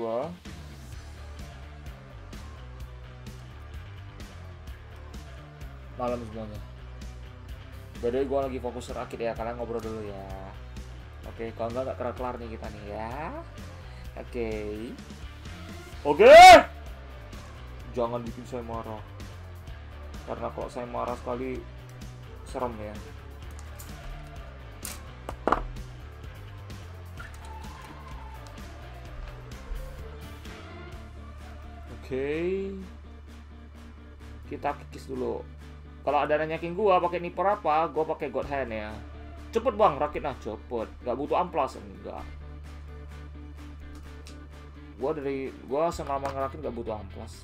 Malam semuanya. By the way, gue lagi fokus rakit ya, kalian ngobrol dulu ya. Oke, kalau nggak kelar-kelar nih kita nih ya. Oke. Jangan bikin saya marah. Karena kalau saya marah sekali, serem ya. Kita kikis dulu. Kalau ada nanyakin gua pakai niper apa, gua pakai God Hand ya. Cepet bang, rakit nah cepet. Gak butuh amplas enggak. Gua selama ngerakin gak butuh amplas.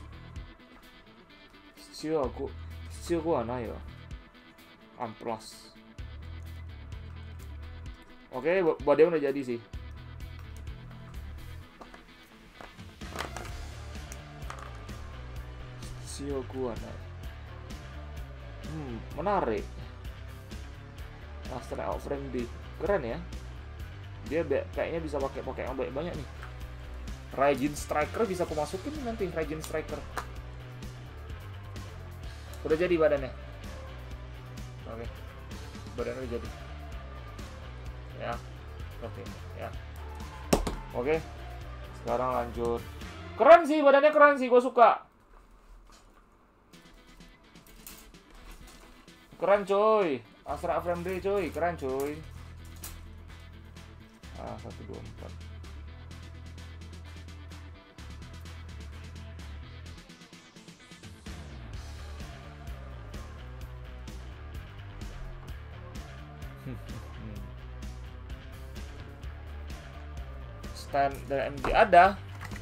Still gua ana ya. Amplas. Oke, body udah jadi sih. Still gua ana. Menarik. Master of Friendly. Keren ya. Dia kayaknya bisa pakai yang banyak nih. Raijin Striker bisa aku masukin nanti. Raijin Striker udah jadi badannya. Oke, badannya udah jadi ya, seperti ini ya. Oke, sekarang lanjut. Keren sih badannya, keren sih, gue suka. Keren coy, Astra Friendly coy, keren coy. 1, 2, 4. Stand dari MG ada,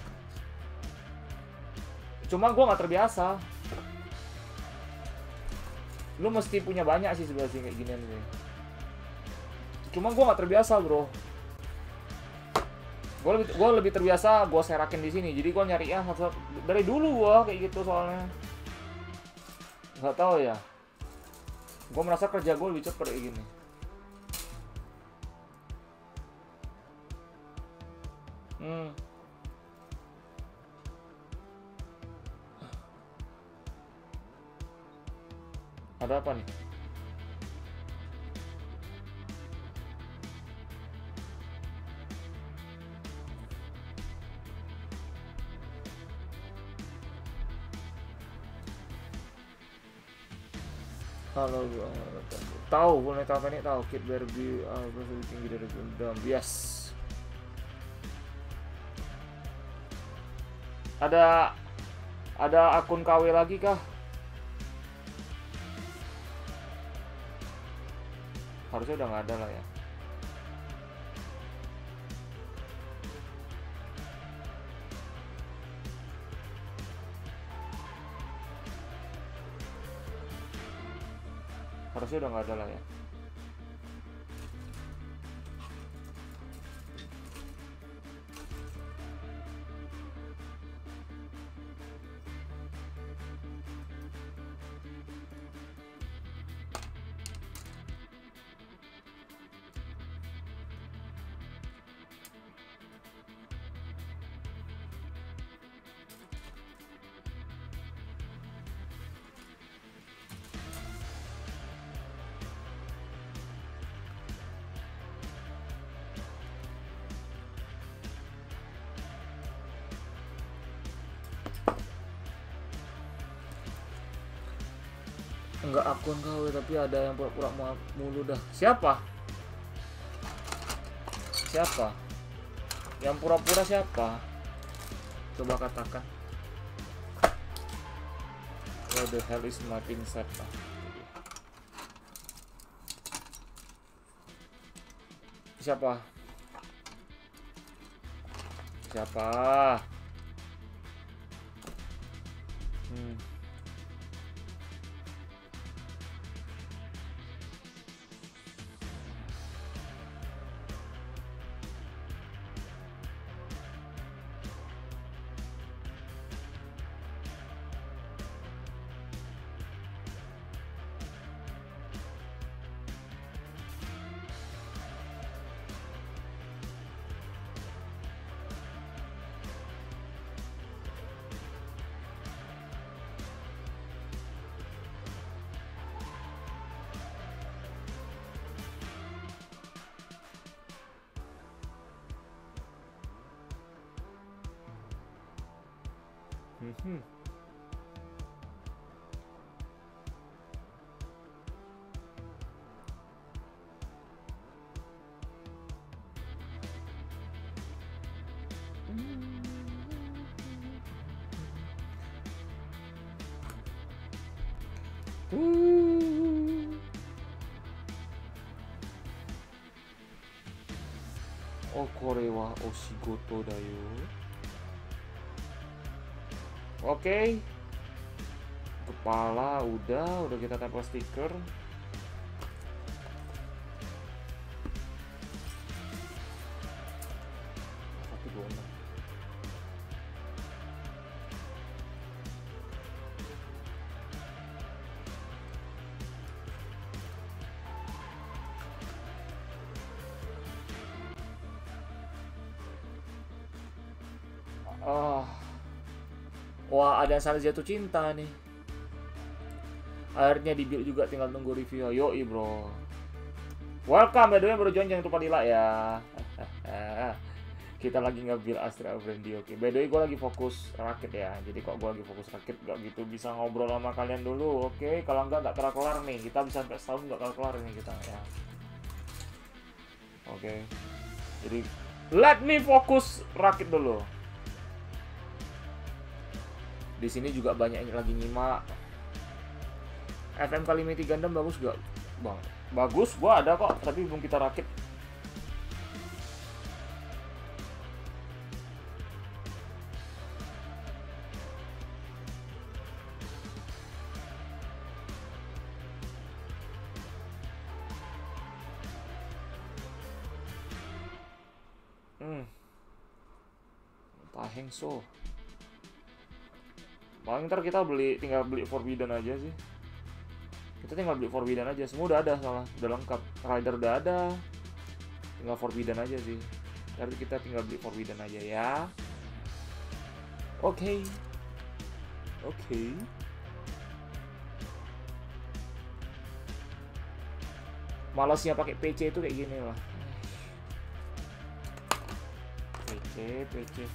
cuma gue nggak terbiasa. Lu mesti punya banyak sih sebenarnya kayak ginian nih. Cuma gue nggak terbiasa bro. Gue lebih terbiasa gue serakin di sini. Jadi gue nyari ya dari dulu gue kayak gitu soalnya. Nggak tahu ya. Gue merasa kerja gue lebih cepet kayak gini. Ada apa nih? Halo, tahu boneka apa nih? Tahu Kid Barbie lebih tinggi dari Gundam. Yes. Ada akun KW lagi kah? Harusnya udah nggak ada lah ya. Harusnya udah nggak ada lah ya. Enggak akun KW tapi ada yang pura-pura mulu dah. Siapa? Siapa? Yang pura-pura siapa? Coba katakan. What the hell is my pin set? Siapa? Siapa? Oh, これはお仕事だよ. Oke. Kepala udah kita tempel stiker. Oh. Wah, ada salah jatuh cinta nih. Akhirnya di build juga, tinggal nunggu review. Yoi bro. Welcome, by the way baru join, jangan lupa di like ya. Kita lagi nge-build Astra Brandy. Oke, by the way gue lagi fokus rakit ya. Jadi kok gue lagi fokus rakit gak gitu bisa ngobrol sama kalian dulu. Oke, kalau enggak gak kelar-kelar nih. Kita bisa sampai setahun gak kelar-kelar nih kita ya. Oke. Jadi let me fokus rakit dulu. Di sini juga banyak yang lagi nyimak. FM kali 3 Gundam bagus gak, Bang? Bagus, gua ada kok, tapi belum kita rakit. Tahengso. Paling ntar kita tinggal beli Forbidden aja sih. Kita tinggal beli Forbidden aja, semua udah ada salah, udah lengkap. Rider udah ada, tinggal Forbidden aja sih. Jadi kita tinggal beli Forbidden aja ya. Oke. Malasnya pakai PC itu kayak gini lah. PC.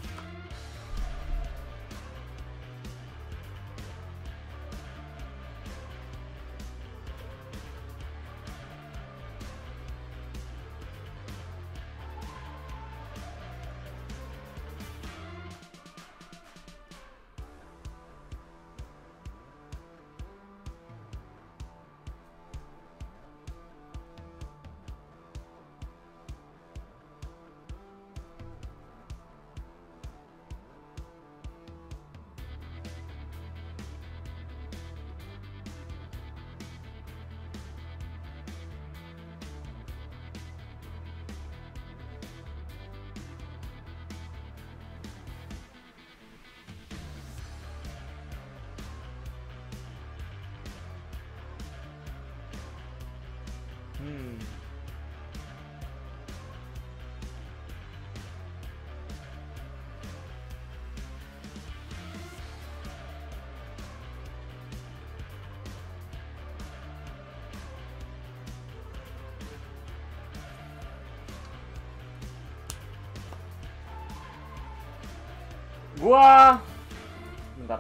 Bentar.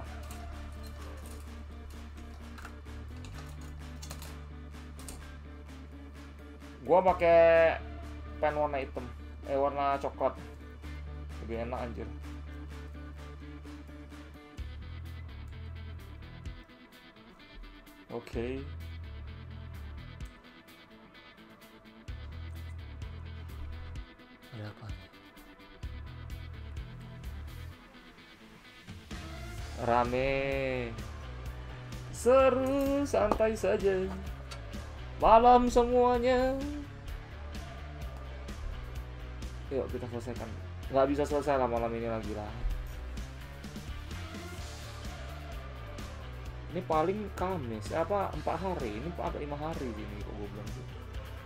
Gua pakai pen warna hitam, warna coklat. Lebih enak anjir. Oke. Ada apa? Rame, seru, santai saja, malam semuanya. Yuk kita selesaikan. Nggak bisa selesai lah malam ini lagi lah. Ini paling Kamis, 4 hari? Ini ada 5 hari ini kok gue bilang gitu.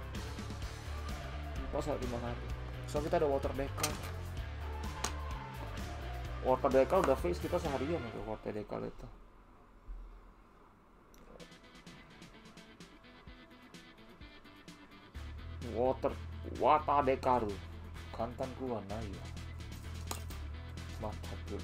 5 hari. So kita ada water decal. Water decal udah fix kita seharian ke water decal itu. Water decal kantan keluar ya. Mantap tuh.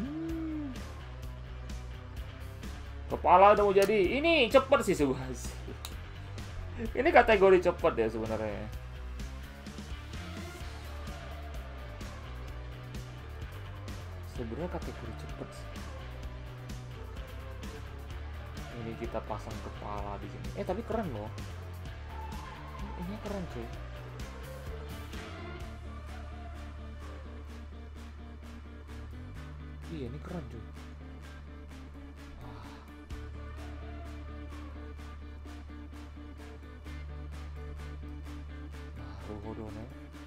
Kepala udah mau jadi. Ini cepet sih sebenarnya. Ini kategori cepet ya sebenarnya. Sebenarnya kategori cepet sih. Ini kita pasang kepala di sini. Tapi keren loh. Ini keren cuy. Iya ini keren cuy. Naruhodone.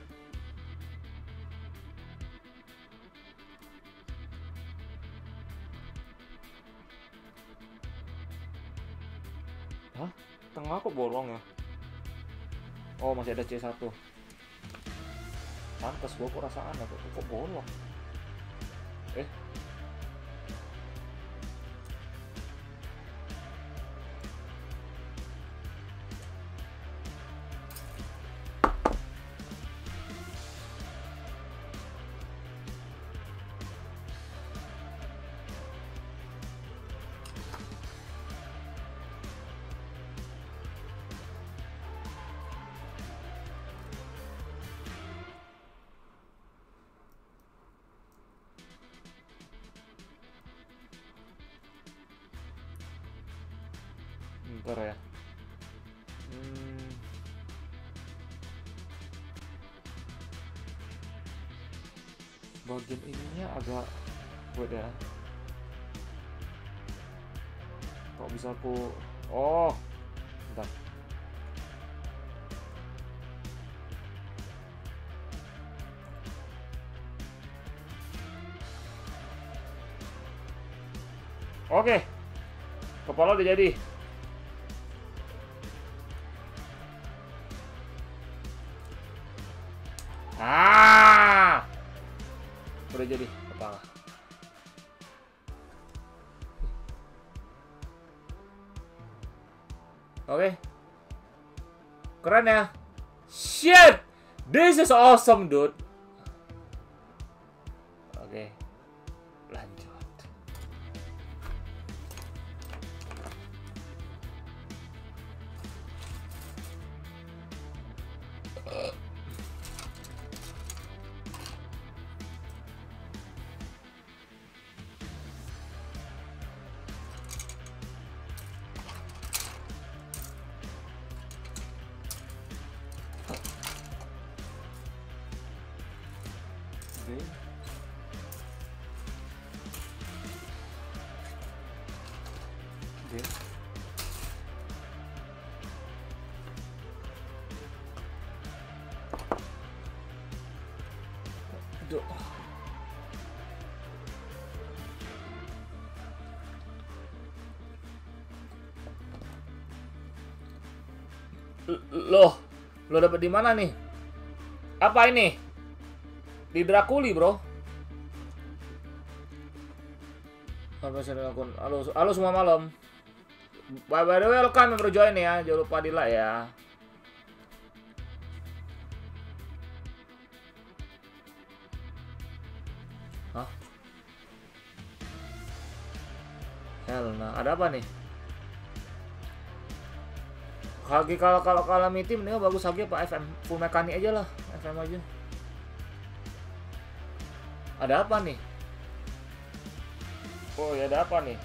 Hah? Tengah kok bolong ya? Oh masih ada C1. Pantes gua kok rasaan kok bolong. Bentar ya. Bagian ininya agak beda. Kok bisa aku... Oh, bentar. Oke, kepala udah jadi. Udah jadi kepala. Oke. Keren ya. Shit. This is awesome, dude. Oke. Lanjut. Lo dapet di mana nih? Apa ini? Di Drakuli, bro. Halo semua malam. By the way, welcome yang baru join ya. Jangan lupa di like ya. Hah? Helna, ada apa nih? Hagi kalau Calamity mending bagus Hagi apa FM full mekanik aja lah, FM aja. Ada apa nih? Oh ya, ada apa nih?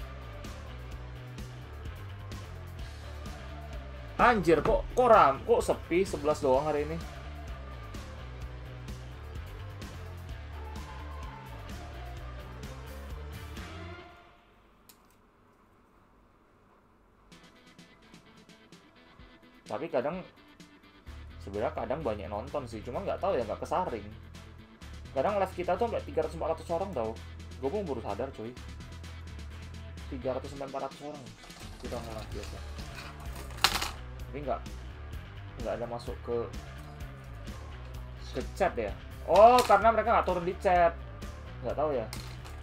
Anjir, kok sepi 11 doang hari ini. Tapi sebenarnya kadang banyak nonton sih, cuma nggak tahu ya, nggak kesaring. Kadang live kita tuh sampai 300-400 orang tau. Gue pun baru sadar cuy. 300-400 orang kita nge-live biasa. Tapi nggak ada masuk ke chat ya. Oh, karena mereka nggak turun di chat. Nggak tahu ya.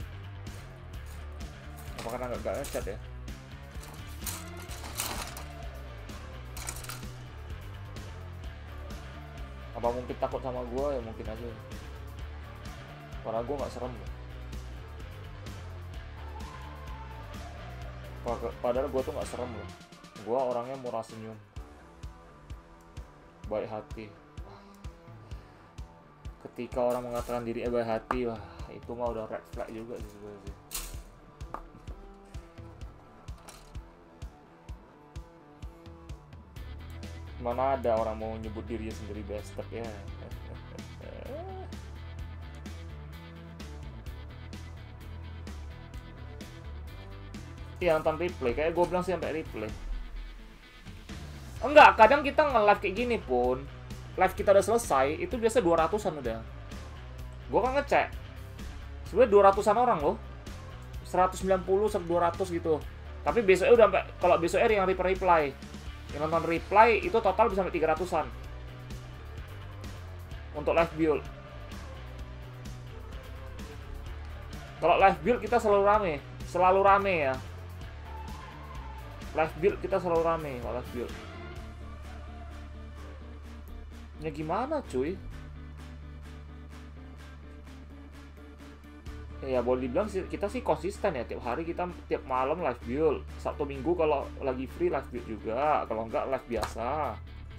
Apa karena nggak nge-chat ya? Apa mungkin takut sama gue ya, mungkin aja. Suara gue nggak serem loh. Padahal gue tuh nggak serem loh. Gue orangnya murah senyum, baik hati. Ketika orang mengatakan dirinya baik hati, wah itu mah udah red flag juga sih sebenarnya. Mana ada orang mau nyebut dirinya sendiri bastard ya. Iya, nonton replay, kayak gue bilang sih sampai replay. Enggak, kadang kita nge-live kayak gini pun, live kita udah selesai, itu biasa 200-an udah. Gue kan ngecek, sebenarnya 200-an orang loh, 190 sampai 200 gitu. Tapi besoknya udah sampai, kalau besoknya yang reply, yang nonton reply itu total bisa sampai 300-an untuk live build. Kalau live build kita selalu rame ya. Live build kita selalu rame kalau live build. Ya gimana cuy? Ya boleh dibilang sih, kita sih konsisten ya, tiap hari kita tiap malam live build. Sabtu Minggu kalau lagi free live build juga, kalau enggak live biasa.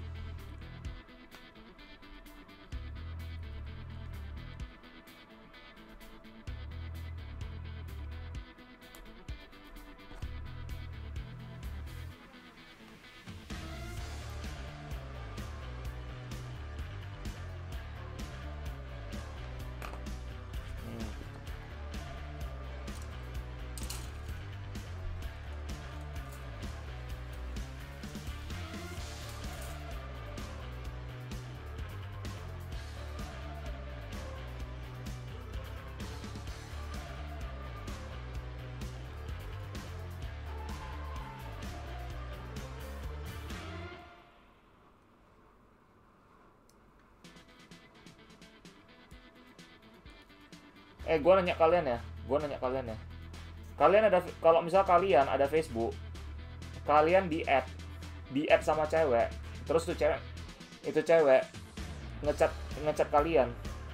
Gue nanya kalian ya, Kalian ada, kalau misal kalian ada Facebook, kalian di add sama cewek, terus tuh cewek ngechat kalian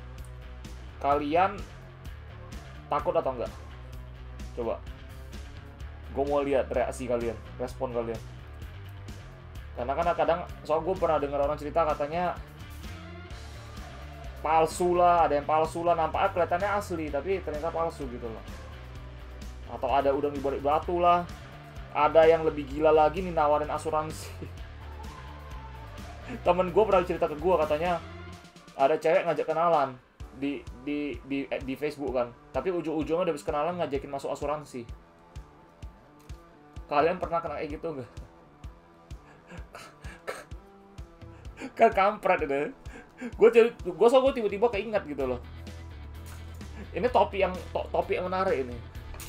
takut atau enggak? Coba, gue mau lihat reaksi kalian, respon kalian. Karena kan kadang, soal gue pernah dengar orang cerita katanya palsu lah, ada yang palsu lah, nampaknya kelihatannya asli tapi ternyata palsu gitu loh. Atau ada udang di balik batu lah. Ada yang lebih gila lagi nih, nawarin asuransi. Temen gue pernah cerita ke gue, katanya ada cewek ngajak kenalan di Facebook kan, tapi ujung-ujungnya habis kenalan ngajakin masuk asuransi. Kalian pernah kena kayak gitu nggak? Kan kampret itu. Gue tiba-tiba keinget gitu loh. Ini topik yang menarik ini.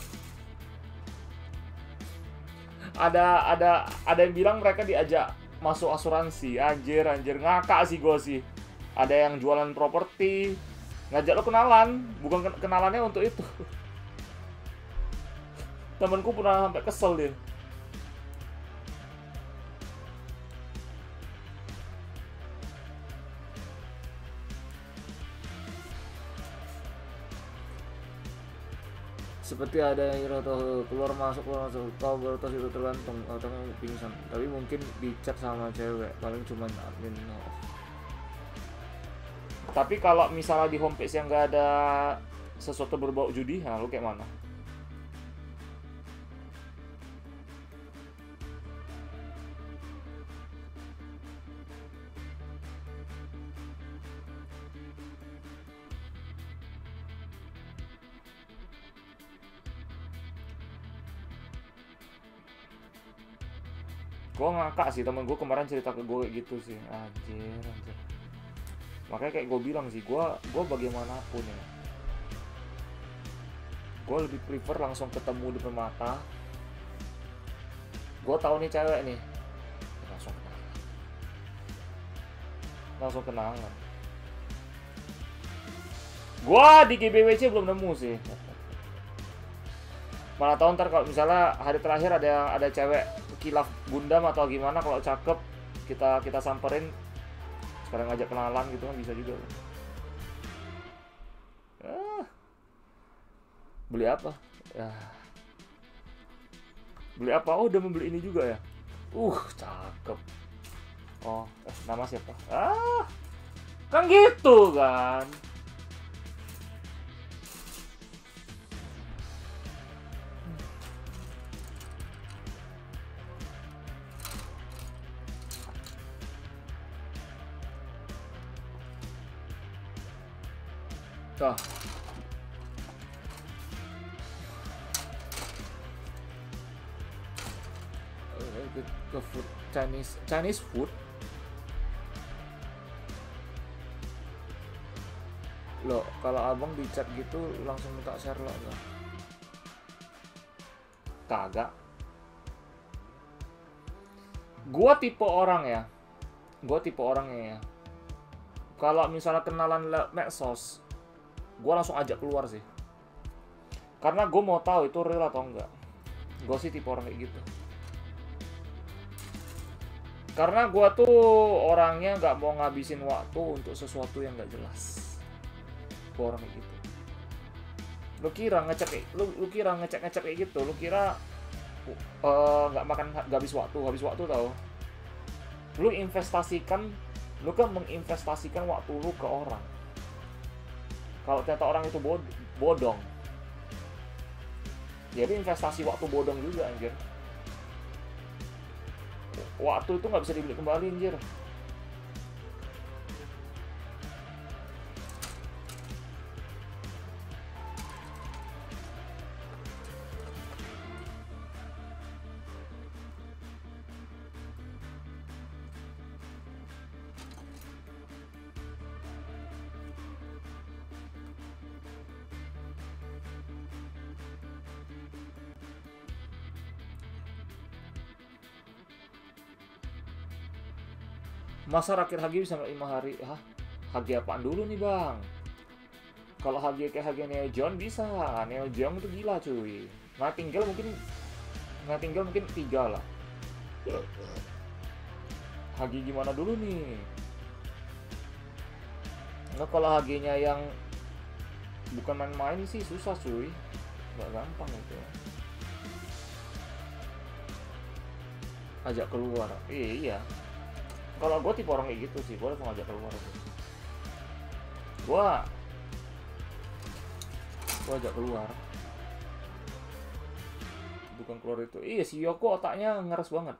Ada yang bilang mereka diajak masuk asuransi. Anjir ngakak sih gue sih. Ada yang jualan properti, ngajak lo kenalan, bukan kenalannya untuk itu. Temenku pernah sampai kesel dia. Seperti ada yang keluar masuk kau berotos itu tergantung atau pingsan, tapi mungkin dicat sama cewek, paling cuma admin off. Tapi kalau misalnya di homepage yang nggak ada sesuatu berbau judi, nah lu kayak mana? Gue ngakak sih, temen gue kemarin cerita ke gue kayak gitu sih. Anjir. Makanya kayak gue bilang sih, gue bagaimanapun ya, gue lebih prefer langsung ketemu depan mata. Gue tahu nih cewek nih, langsung kenalan. Gue di GBWC belum nemu sih. Mana tahu ntar kalau misalnya hari terakhir ada cewek kilaf Gundam atau gimana, kalau cakep kita samperin sekarang, ngajak kenalan gitu kan bisa juga. Beli apa ya? Beli apa? Oh, udah membeli ini juga ya. Cakep. Oh, nama siapa? Kan gitu kan. Tuh. Ke food Chinese food. Loh, kalau abang di chat gitu langsung minta share lo enggak? Kagak. Gua tipe orang ya. Kalau misalnya kenalan medsos, gua langsung ajak keluar sih. Karena gue mau tahu itu real atau enggak. Gue sih tipe orang kayak gitu. Karena gue tuh orangnya nggak mau ngabisin waktu untuk sesuatu yang nggak jelas. Gue orang kayak gitu. Lu kira ngecek kayak gitu, lu kira nggak habis waktu tau. Lu kan menginvestasikan waktu lu ke orang. Kalau ternyata orang itu bodong, jadi investasi waktu bodong juga anjir. Waktu itu nggak bisa dibeli kembali anjir. Masa rakit HG bisa nggak 5 hari? Hah? HG apaan dulu nih bang? Kalau HG kayak HG Neojon bisa. Neojon itu gila cuy. Nightingale mungkin 3 lah. HG gimana dulu nih? Nggak, kalau HG-nya yang bukan main-main sih susah cuy. Nggak gampang itu. Ajak keluar. Iya. Kalau gue tipe orang kayak gitu sih, gue langsung ngajak keluar. Gue ajak keluar. Bukan keluar itu. Iya, si Yoko otaknya ngeres banget.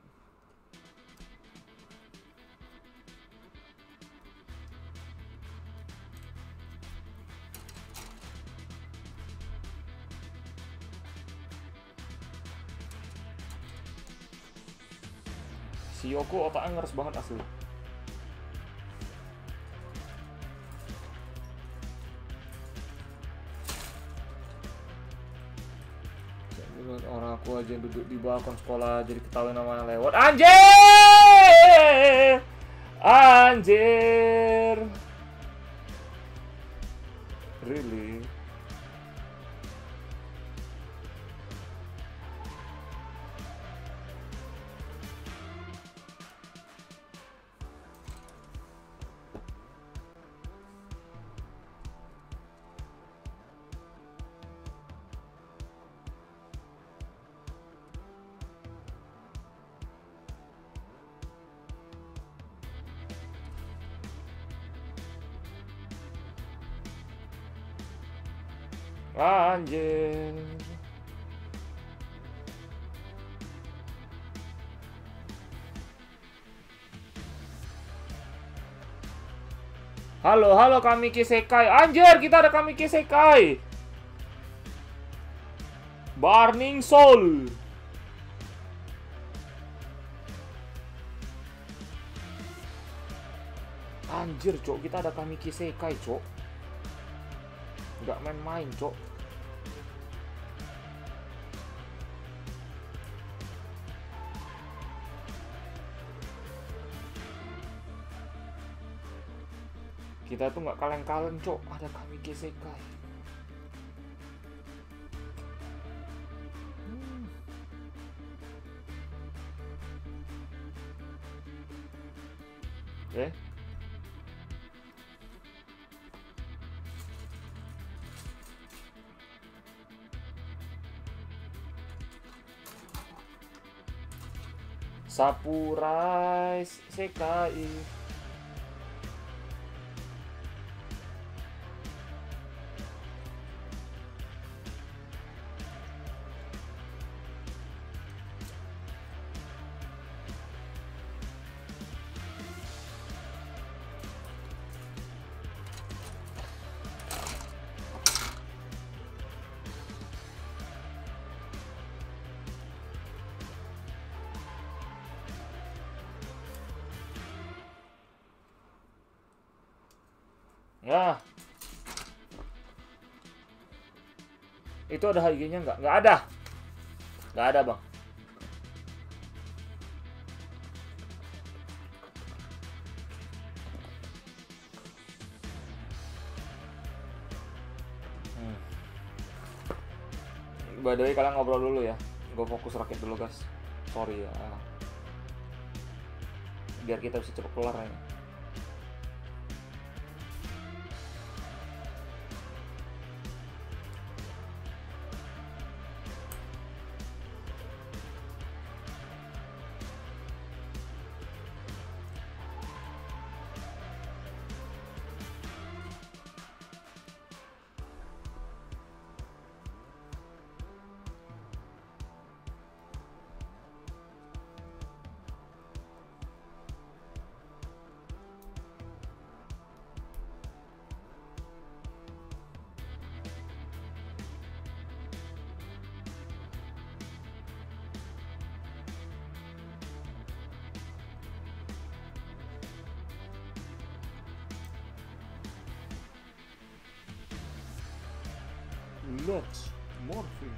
Si Yoko otaknya ngeres banget asli. Orang aku aja duduk di balkon sekolah jadi ketahuan namanya lewat. Anjir! Anjir! Really? Anjir. Halo Kamiki Sekai. Anjir, kita ada Kamiki Sekai. Burning Soul. Anjir, cok, kita ada Kamiki Sekai, cok. Nggak main-main, cok. Kita tuh nggak kaleng-kaleng, cok. Ada Kamiki Sekai. Eh? Sapurai Sekai. Ya. Itu ada HG-nya nggak? Nggak ada. Nggak ada, Bang. By the way, kalian ngobrol dulu ya. Gue fokus rakit dulu, guys. Sorry ya. Biar kita bisa cepet kelar ya. Let's morphine.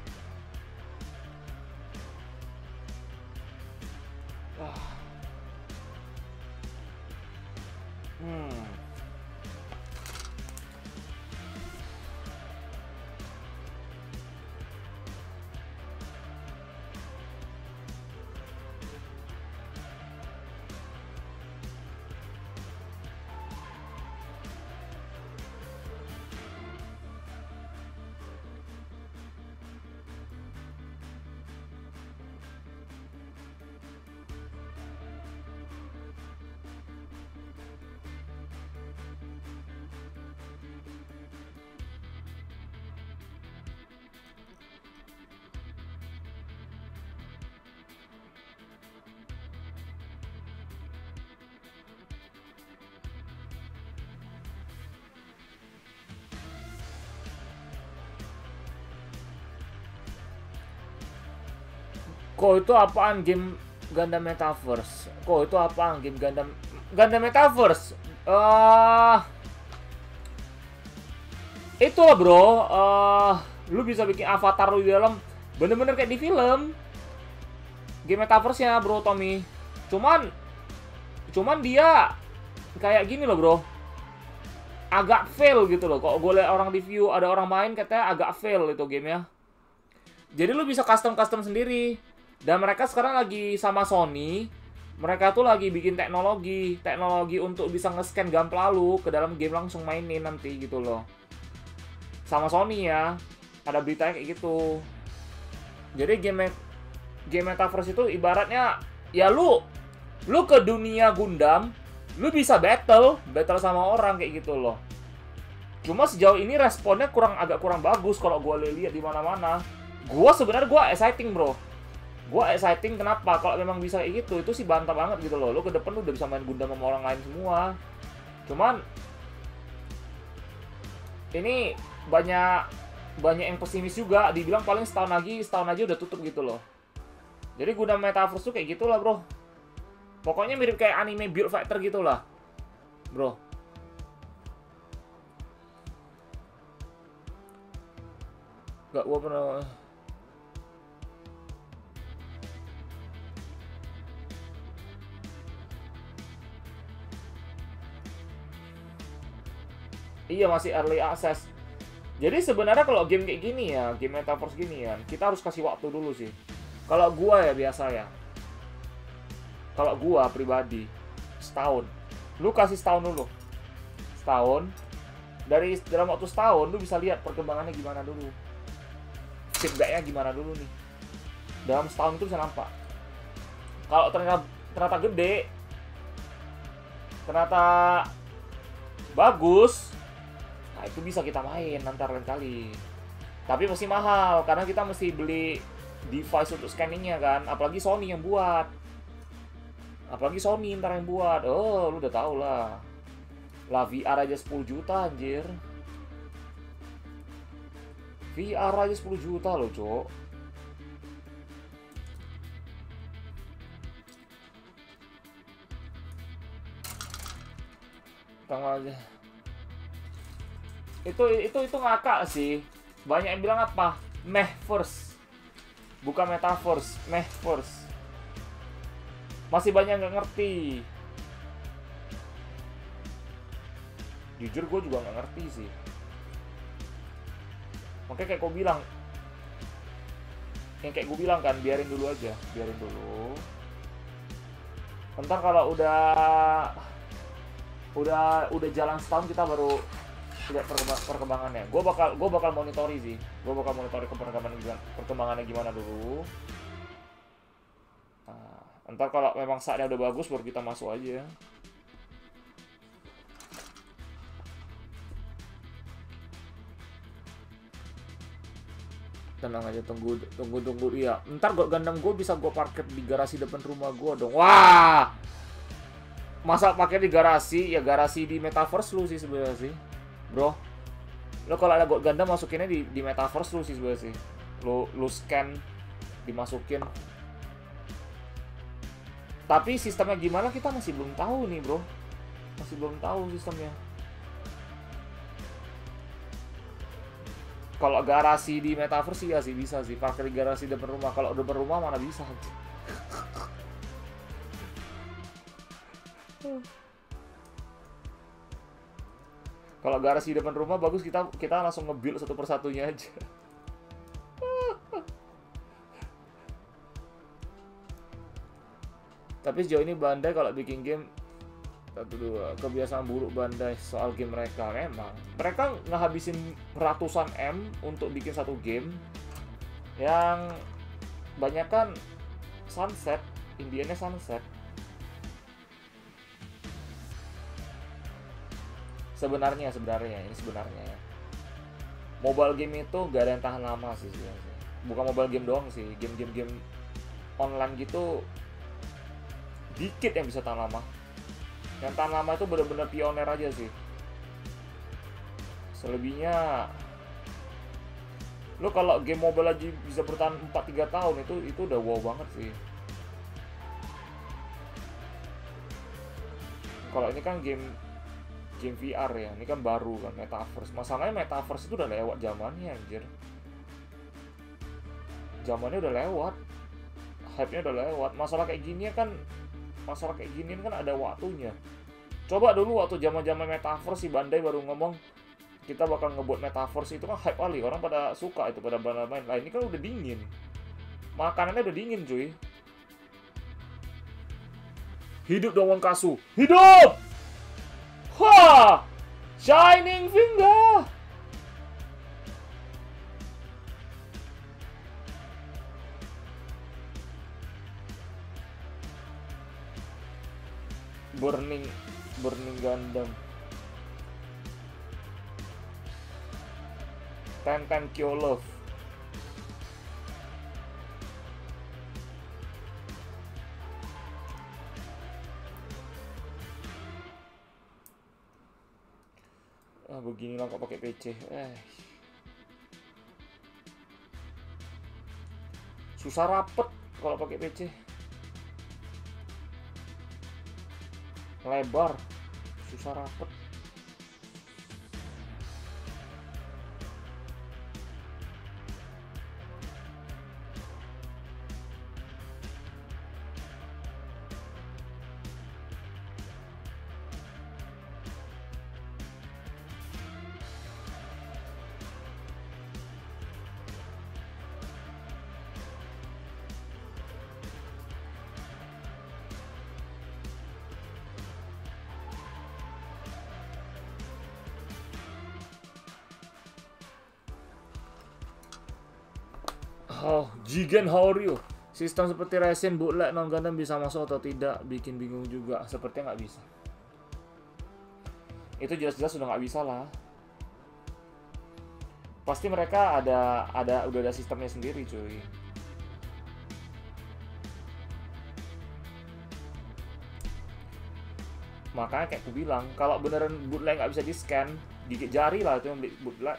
Kok itu apaan game Gundam Metaverse? Kok itu apaan game Gundam Metaverse? Itu lah bro, lu bisa bikin avatar lu di dalam bener-bener kayak di film. Game Metaverse ya bro Tommy. Cuman dia kayak gini loh bro. Agak fail gitu loh. Kok gue liat orang review, ada orang main katanya agak fail itu gamenya. Jadi lu bisa custom sendiri. Dan mereka sekarang lagi sama Sony. Mereka tuh lagi bikin teknologi untuk bisa nge-scan gameplay lu ke dalam game langsung mainin nanti gitu loh. Sama Sony ya. Ada beritanya kayak gitu. Jadi game Metaverse itu ibaratnya ya lu ke dunia Gundam, lu bisa battle sama orang kayak gitu loh. Cuma sejauh ini responnya agak kurang bagus kalau gue lihat di mana-mana. Sebenarnya gue exciting bro. Gue exciting kenapa? Kalau memang bisa kayak gitu, itu sih bantah banget gitu loh. Lu ke depan lu udah bisa main Gundam sama orang lain semua. Cuman ini banyak yang pesimis juga. Dibilang paling setahun aja udah tutup gitu loh. Jadi Gundam Metaverse tuh kayak gitulah bro. Pokoknya mirip kayak anime Build Fighter gitulah, bro. Gak, gua pernah. Iya, masih early access. Jadi sebenarnya kalau game kayak gini ya, game Metaverse gini ya, kita harus kasih waktu dulu sih. Kalau gua ya biasa ya. Kalau gua pribadi setahun. Lu kasih setahun dulu. Setahun. Dalam waktu setahun lu bisa lihat perkembangannya gimana dulu. Feedbacknya gimana dulu nih. Dalam setahun itu bisa nampak. Kalau ternyata gede, ternyata bagus, nah itu bisa kita main nanti lain kali. Tapi mesti mahal karena kita mesti beli device untuk scanningnya kan, apalagi Sony yang buat. Apalagi Sony ntar yang buat. Oh, lu udah tau lah. Lah VR aja 10 juta anjir. VR aja 10 juta loh, Cok. Tengah aja. Itu ngakak sih. Banyak yang bilang apa? Mehverse. Bukan Metaverse, Mehverse. Masih banyak nggak ngerti. Jujur gue juga nggak ngerti sih. Makanya kayak gue bilang, yang kayak gue bilang kan, biarin dulu aja, biarin dulu. Ntar kalau udah jalan setahun kita baru lihat perkembangannya. Gue bakal monitori sih. Gue bakal monitori perkembangannya gimana dulu. Nah, ntar kalau memang saatnya udah bagus baru kita masuk aja. Tenang aja, tunggu iya. Ntar Gundam gue bisa gue parkir di garasi depan rumah gue dong. Wah, masa parkir di garasi? Ya garasi di Metaverse lu sih sebenarnya sih, bro. Lo kalau ada Gundam masukinnya di Metaverse lu sih sebenarnya sih. Lu scan, dimasukin. Tapi sistemnya gimana kita masih belum tahu nih, bro. Masih belum tahu sistemnya. Kalau garasi di Metaverse ya sih bisa sih, parkir di garasi depan rumah. Kalau depan rumah mana bisa. Kalau garasi depan rumah bagus, kita langsung nge-build satu persatunya aja. Tapi sejauh ini Bandai kalau bikin game, kebiasaan buruk Bandai soal game mereka. Memang mereka ngehabisin ratusan M untuk bikin satu game yang banyak kan sunset, Indianya sunset. Sebenarnya ya. Mobile game itu gak ada yang tahan lama sih sebenarnya. Bukan mobile game doang sih, game online gitu dikit yang bisa tahan lama. Yang tahan lama itu benar-benar pioner aja sih. Selebihnya lo kalau game mobile aja bisa bertahan 4-3 tahun itu udah wow banget sih. Kalau ini kan game VR ya, ini kan baru kan, Metaverse. Masalahnya Metaverse itu udah lewat zamannya anjir. Zamannya udah lewat. Hype-nya udah lewat. Masalah kayak gini kan ada waktunya. Coba dulu waktu zaman-zaman Metaverse si Bandai baru ngomong kita bakal ngebuat Metaverse, itu kan hype kali, orang pada suka itu, pada main. Lah ini kan udah dingin. Makanannya udah dingin, cuy. Hidup dong Wonkasu. Hidup! Ha! Shining Finger. Burning Gundam. Ten Kyolov. Beginilah kok pakai PC. Susah rapet kalau pakai PC. Lebar, susah rapet. Oh, Jigen, how are you? Sistem seperti resin, bootleg, non Gundam bisa masuk atau tidak, bikin bingung juga. Sepertinya nggak bisa. Itu jelas-jelas sudah nggak bisa lah. Pasti mereka udah ada sistemnya sendiri, cuy. Makanya kayak aku bilang, kalau beneran bootleg nggak bisa di scan, gigit jari lah itu yang beli bootleg.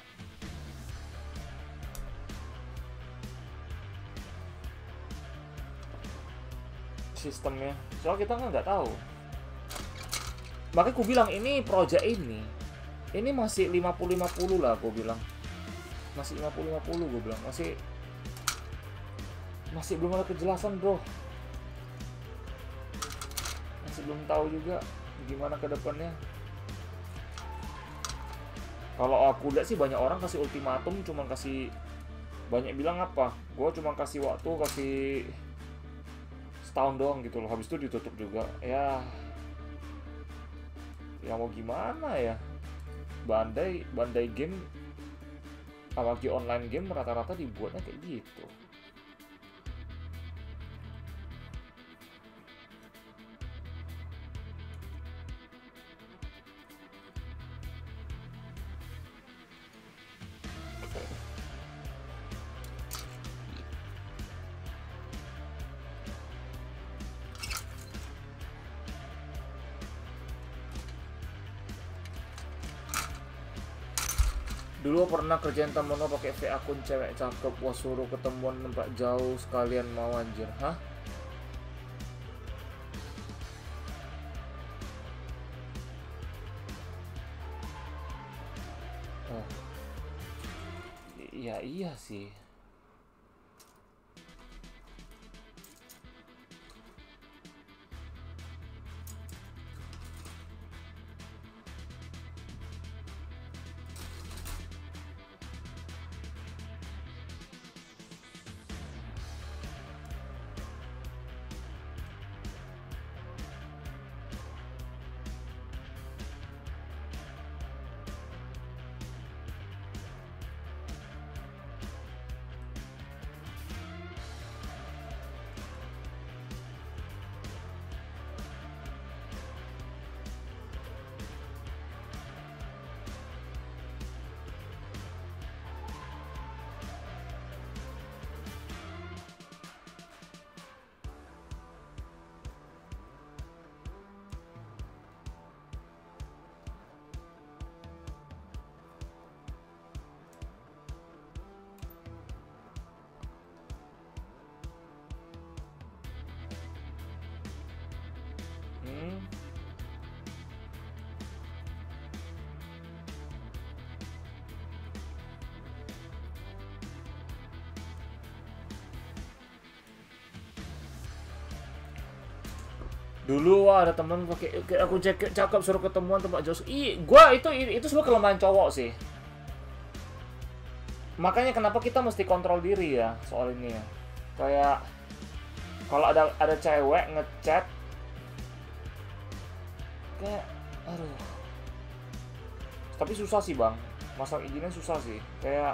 Sistemnya, soal kita kan nggak tahu. Makanya aku bilang ini project ini masih 50-50 lah, aku bilang masih 50-50, gue bilang masih belum ada kejelasan, bro. Masih belum tahu juga gimana ke depannya. Kalau aku lihat sih banyak orang kasih ultimatum, cuman kasih banyak bilang apa, gue cuma kasih waktu, kasih setahun doang gitu loh, habis itu ditutup juga. Ya mau gimana ya, Bandai game, apalagi online game rata-rata dibuatnya kayak gitu. Dulu pernah kerjain temen lo pakai V akun cewek cakep, wah suruh ketemuan tempat jauh sekalian mau anjir. Hah? Oh. Iya sih. Dulu ada temen pakai aku cakep suruh ketemuan tempat jauh. Gua itu semua kelemahan cowok sih. Makanya kenapa kita mesti kontrol diri ya soal ini ya. Kayak kalau ada cewek ngechat kayak aduh. Tapi susah sih, Bang. Masalah izinnya susah sih. Kayak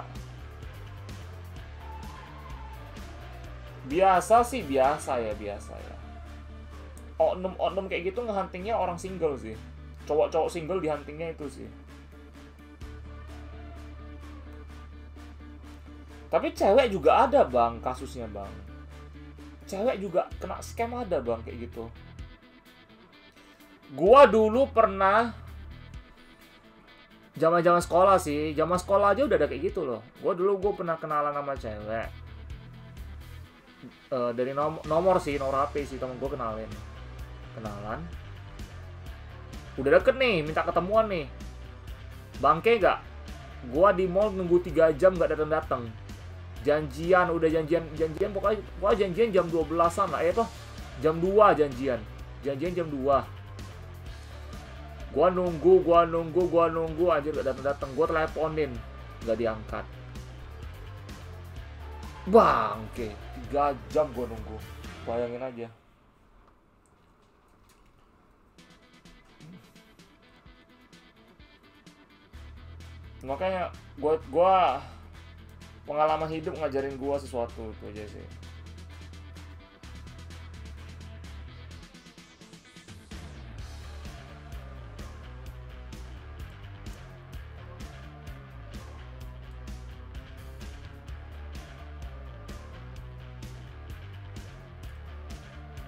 biasa ya. Oknum kayak gitu ngehuntingnya orang single sih. Cowok-cowok single dihuntingnya itu sih. Tapi cewek juga ada, Bang, kasusnya, Bang. Cewek juga kena scam ada, Bang, kayak gitu. Gua dulu pernah zaman-zaman sekolah sih. Zaman sekolah aja udah ada kayak gitu loh. Gua pernah kenalan sama cewek. Dari nomor HP sih, temen gua kenalan. Udah deket nih, minta ketemuan nih. Bangke gak? Gua di mall nunggu 3 jam gak datang. Janjian pokoknya janjian jam 12-an lah, toh. Jam 2 janjian jam 2. Gua nunggu anjir gak datang. Gua teleponin, gak diangkat. Bangke, 3 jam gua nunggu. Bayangin aja. Makanya gua pengalaman hidup ngajarin gua sesuatu itu aja sih.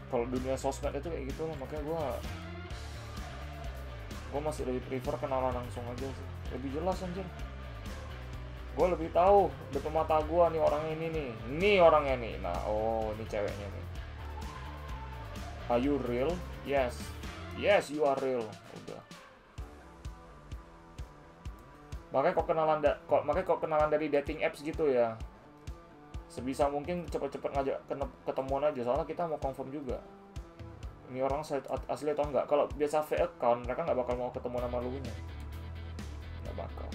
Kalau dunia sosmed itu kayak gitu lah, makanya gue masih lebih prefer kenalan langsung aja sih, lebih jelas anjir. Gue lebih tahu depan mata gue nih orangnya ini orangnya nih. Nah, oh ini ceweknya nih. Are you real? Yes, you are real. Udah. Makanya kok kenalan dari dating apps gitu ya. Sebisa mungkin cepet-cepet ngajak ketemuan aja, soalnya kita mau confirm juga. Ini orang asli atau enggak. Kalau biasa fake account, mereka nggak bakal mau ketemu sama lu nya. Nggak bakal.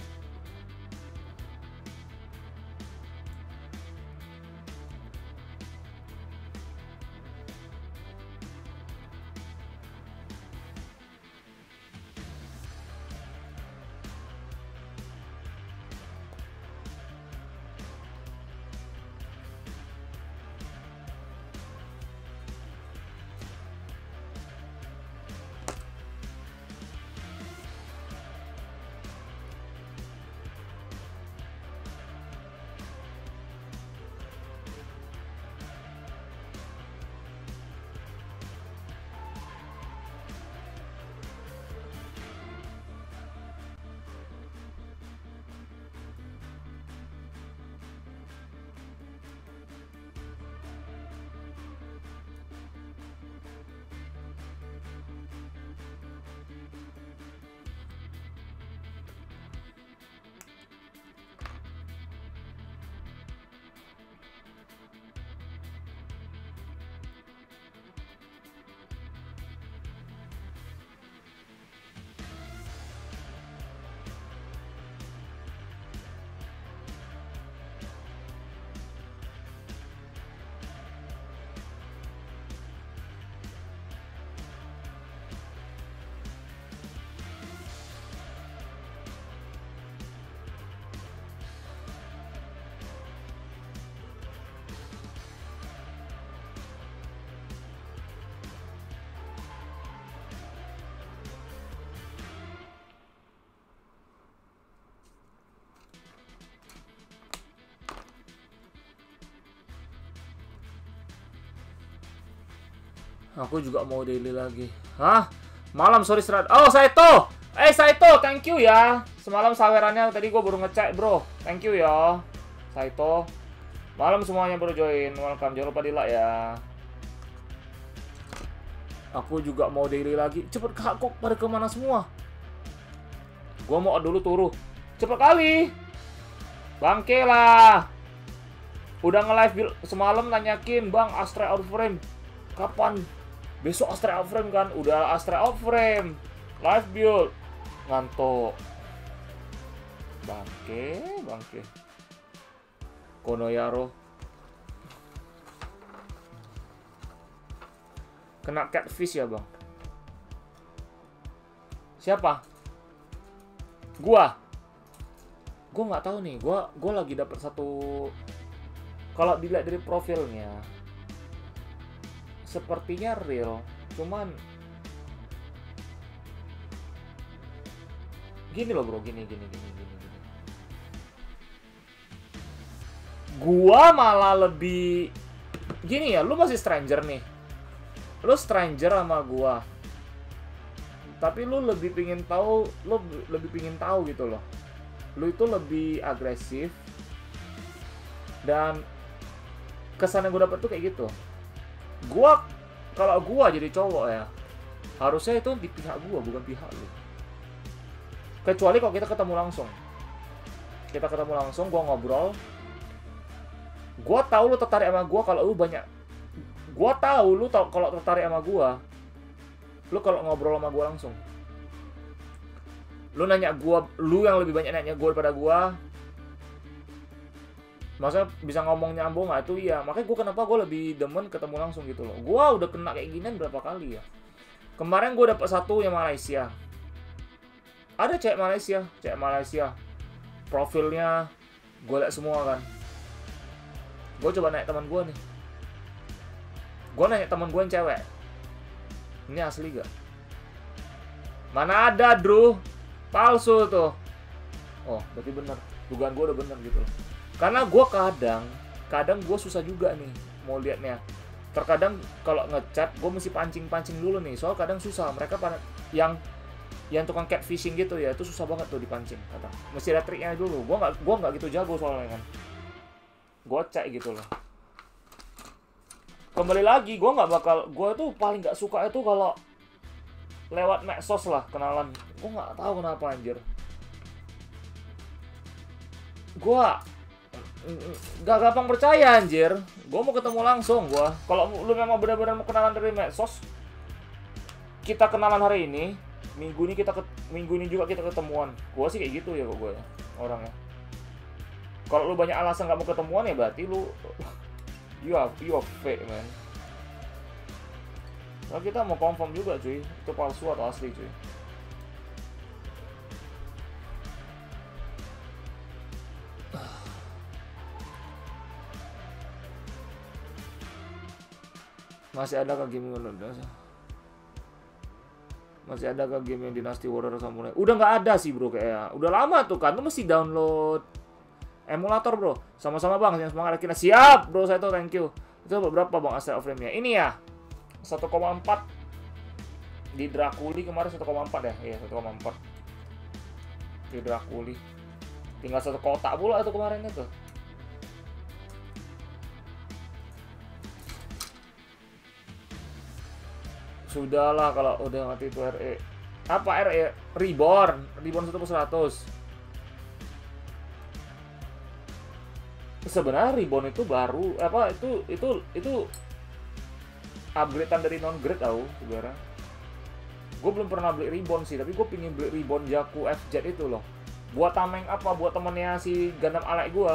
Aku juga mau daily lagi. Hah? Malam, sorry serat. Oh, Saito! Saito, thank you ya. Semalam sawerannya tadi gue baru ngecek, bro. Thank you ya, Saito. Malam semuanya baru join. Welcome, jangan lupa di like ya. Aku juga mau daily lagi. Cepet kak, kok pada kemana semua? Gue mau dulu turu. Cepet kali. Bangke lah. Udah nge-live semalam nanyakin, Bang, Astra Outframe kapan? Besok Astra Outframe kan? Udah Astra Outframe live build. Ngantuk. Bangke. Konoyaro. Kena catfish ya, Bang? Siapa? Gua nggak tahu nih. Gua lagi dapat satu. Kalau dilihat dari profilnya, sepertinya real, cuman gini loh bro, gini. Gua malah lebih gini ya, lu masih stranger nih, lu stranger sama gua, tapi lu lebih pingin tahu gitu loh, lu itu lebih agresif, dan kesan yang gue dapet tuh kayak gitu. Kalau gua jadi cowok ya, harusnya itu di pihak gua, bukan pihak lu. Kecuali kalau kita ketemu langsung. Gua ngobrol. Gua tahu lu tertarik sama gua kalau lu banyak. Gua tahu lu kalau tertarik sama gua. Lu kalau ngobrol sama gua langsung. Lu nanya gua, lu yang lebih banyak nanya gua daripada gua. Maksudnya bisa ngomong nyambung nggak itu iya. Makanya kenapa gue lebih demen ketemu langsung gitu loh. Gue udah kena kayak ginian berapa kali ya. Kemarin gue dapet satu yang Malaysia. Ada cewek Malaysia. Profilnya gue liat semua kan. Gue coba nanya teman gue nih. Gue nanya teman gue yang cewek. Ini asli gak? Mana ada, Drew? Palsu tuh. Oh, berarti bener. Dugaan gue udah bener gitu loh. Karena gue kadang gue susah juga nih mau liatnya. terkadang kalau ngechat gue mesti pancing dulu nih, soal kadang susah mereka yang tukang catfishing gitu ya, itu susah banget tuh dipancing kadang, mesti ada triknya dulu. Gue nggak gitu jago soalnya kan, gue cek gitu loh. Kembali lagi, gue tuh paling nggak suka itu kalau lewat medsos lah kenalan. Gue nggak tahu kenapa anjir, gue gak gampang percaya anjir. Gue mau ketemu langsung. Kalau lu memang benar-benar mau kenalan dari medsos, kita kenalan hari ini, minggu ini juga kita ketemuan. Gue sih kayak gitu ya kok gue orangnya. Kalau lu banyak alasan gak mau ketemuan ya berarti lu you are fake man. Nah, kita mau confirm juga cuy, itu palsu atau asli cuy. Masih ada ke game yang Dynasty Warrior Samurai? Udah nggak ada sih bro, kayak udah lama tuh kan. Lu mesti download emulator bro. Sama-sama bang, yang semangat kita. Siap bro, saya tuh thank you. Itu berapa bang Astral of Flame-nya? Ini ya 1,4 di Draculi kemarin 1,4 ya? Iya 1,4 di Draculi. Tinggal satu kotak pula itu kemarin itu. Sudahlah kalau udah mati itu RE. Apa RE? Reborn 1/100. Sebenarnya Reborn itu baru apa itu upgradean dari non-grade tau sebenarnya. Gue belum pernah beli Reborn sih, tapi gue pingin beli Reborn Jakku FZ itu loh. Buat tameng apa? Buat temennya si Gundam Alek gue.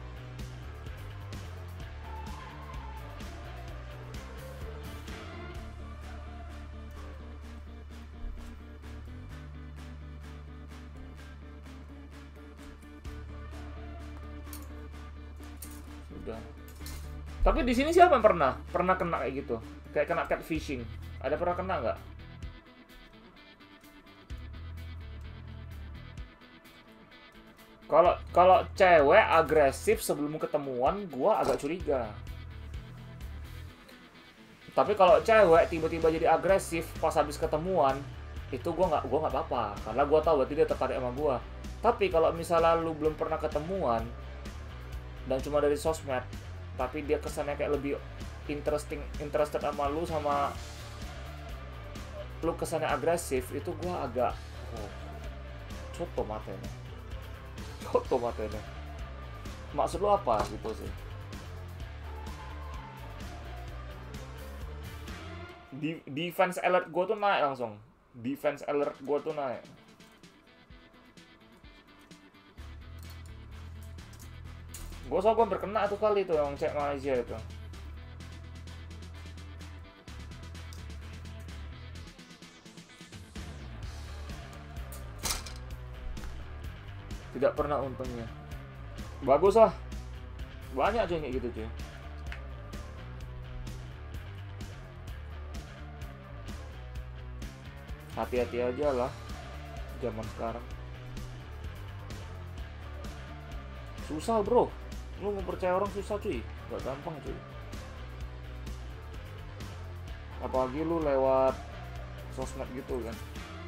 Tapi di sini siapa yang pernah kena kayak gitu? Kayak kena catfishing. Ada pernah kena nggak? Kalau cewek agresif sebelum ketemuan, gua agak curiga. Tapi kalau cewek tiba-tiba jadi agresif pas habis ketemuan, itu gua nggak apa-apa, karena gua tahu berarti dia tertarik sama gua. Tapi kalau misalnya lu belum pernah ketemuan dan cuma dari sosmed, tapi dia kesannya kayak lebih interested sama lu, kesannya agresif, itu gua agak coto matanya. Maksud lu apa gitu sih? Defense alert gua tuh naik langsung. Gue berkena tuh kali tuh yang cek Malaysia itu. Tidak pernah untungnya. Bagus lah. Banyak aja kayak gitu cuy. Hati-hati aja lah zaman sekarang. Susah bro. Lu mau percaya orang susah cuy, gak gampang cuy. Apalagi lu lewat sosmed gitu kan.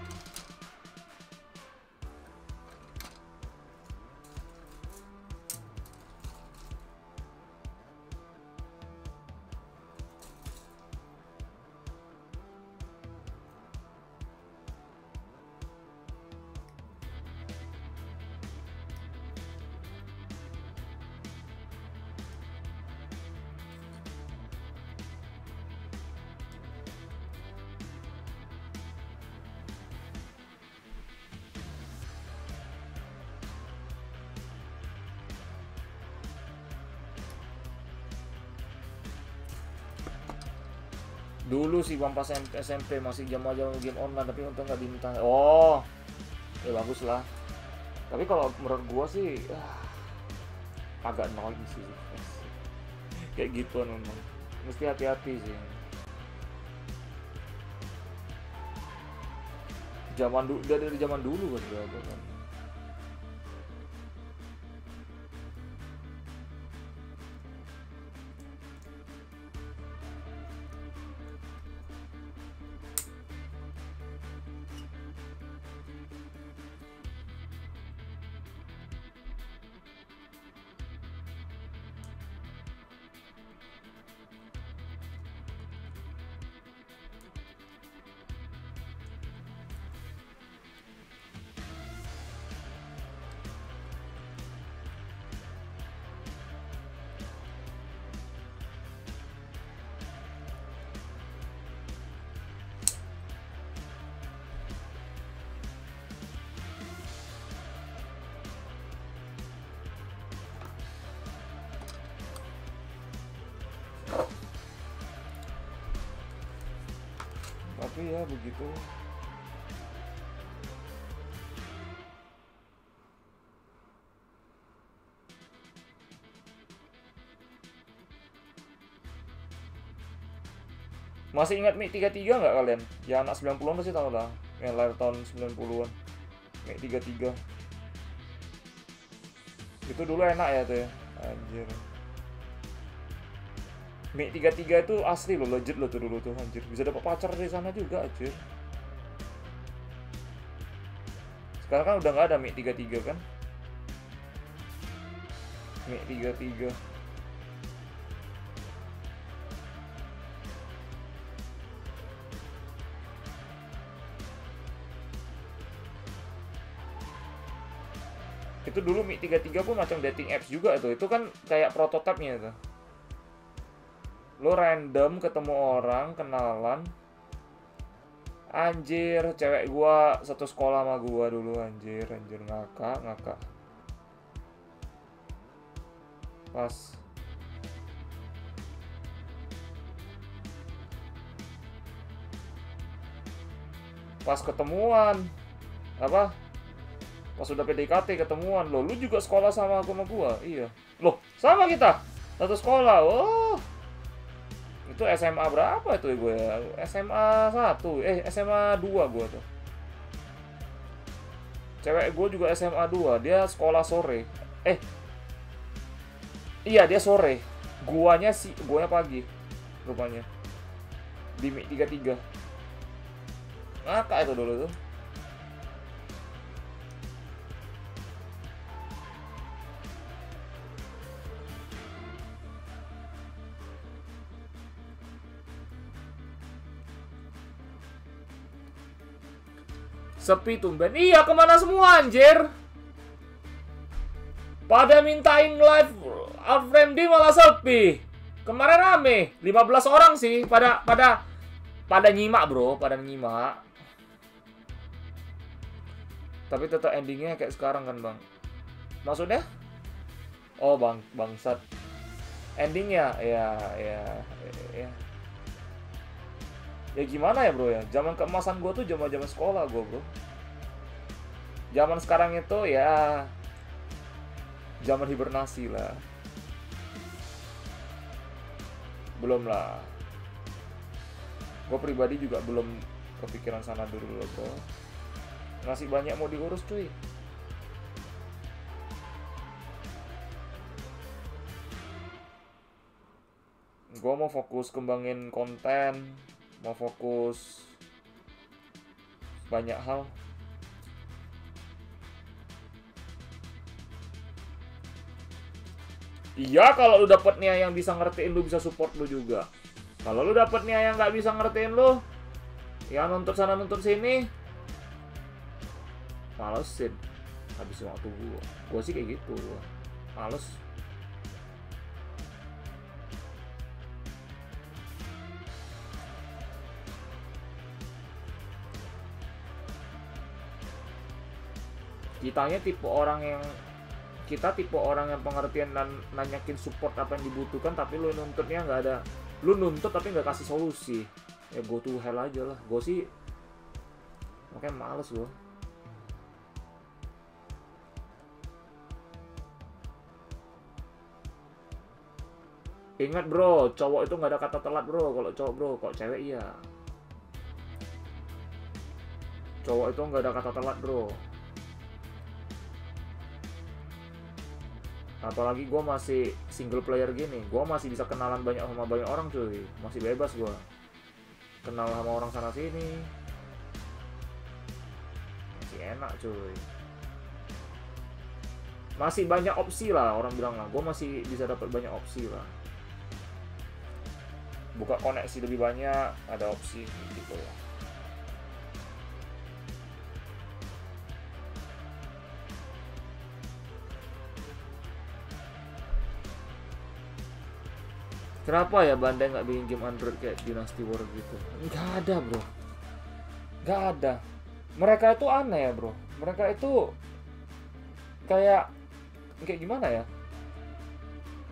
Dulu sih bang pas SMP masih jam-jam game online, tapi untung nggak diminta. Oh, ya bagus lah. Tapi kalau menurut gua sih agak annoying sih. Kayak gitu memang. Mesti hati-hati sih. Dari zaman dulu kan udah ada kan. Tapi ya begitu. Masih ingat MiG 33 nggak kalian? Ya anak 90-an pasti tahu lah. Yang lahir tahun 90-an. MiG 33. Itu dulu enak ya tuh ya. Anjir. MiG 33 itu asli loh, legit loh tuh dulu tuh anjir. Bisa dapat pacar dari sana juga anjir. Sekarang kan udah nggak ada MiG 33 kan? MiG 33. Itu dulu MiG 33 pun macam dating apps juga tuh. Itu kan kayak prototipenya tuh. Lo random ketemu orang, kenalan. Anjir, cewek gua satu sekolah sama gua dulu anjir, ngakak. Pas ketemuan apa? Pas udah PDKT ketemuan, loh lu juga sekolah sama aku sama gua? Iya. Loh, sama kita. Satu sekolah. Oh. Itu SMA berapa itu gue ya? SMA 1, SMA 2 gua tuh. Cewek gue juga SMA 2, dia sekolah sore. Iya, dia sore. Guanya pagi. Rupanya. Di MiG 33. Ngakak itu dulu tuh. Sepi tumben. Iya, kemana semua anjir? Pada mintain live Alfrendi malah sepi. Kemarin rame, 15 orang sih. Pada nyimak bro, pada nyimak. Tapi tetap endingnya kayak sekarang kan bang. Maksudnya? Oh bangsat. Endingnya ya. Ya gimana ya bro ya, zaman keemasan gue tuh zaman sekolah gue bro. Zaman sekarang itu ya zaman hibernasi lah. Belum lah. Gue pribadi juga belum kepikiran sana dulu loh bro. Masih banyak mau diurus cuy. Gue mau fokus kembangin konten, mau fokus banyak hal. Iya, kalau lu dapet nih yang bisa ngertiin lu, bisa support lu juga. Kalau lu dapet nih yang nggak bisa ngertiin lu, ya nuntut sana nuntut sini, malesin. Habisin waktu gua sih kayak gitu. Males. Kita tipe orang yang pengertian dan nanyakin support apa yang dibutuhkan, tapi lu nuntutnya nggak ada. Lu nuntut tapi nggak kasih solusi. Ya go to hell aja lah. Gue sih makanya males gue. Ingat bro, cowok itu nggak ada kata telat bro. Kalau cowok bro, kalau cewek iya. Cowok itu nggak ada kata telat bro. Apalagi gue masih single player gini, gue masih bisa kenalan sama banyak orang cuy, masih bebas gue kenal sama orang sana sini, masih enak cuy, masih banyak opsi lah orang bilang lah, gue masih bisa dapat banyak opsi lah, buka koneksi lebih banyak, ada opsi gitu lah. Kenapa ya Bandai nggak bikin game Android kayak Dynasty War gitu? Nggak ada bro, nggak ada. Mereka itu aneh ya bro. Mereka itu kayak gimana ya?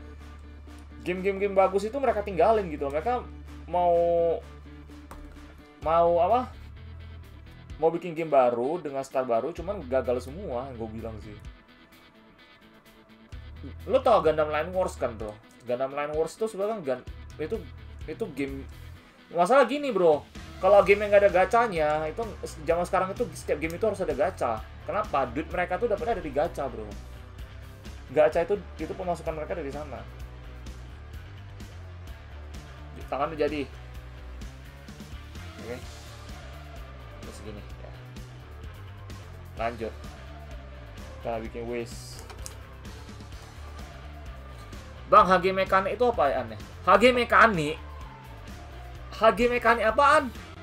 Game bagus itu mereka tinggalin gitu. Mereka mau mau apa? Mau bikin game baru dengan style baru, cuman gagal semua, yang gue bilang sih. Lo tau Gundam Line Wars kan, bro? Gundam Line Wars tuh sebenarnya itu game. Masalah gini, bro. Kalau game yang gak ada gacanya, itu zaman sekarang itu setiap game itu harus ada gacha. Kenapa? Duit mereka tuh dapetnya dari gacha, bro. Gacha itu pemasukan mereka dari sana. Tangan udah jadi. Oke. Terus segini ya. Lanjut. Kita bikin waste. Bang, HG mekanik itu apa ya aneh? HG mekanik? HG mekanik apaan?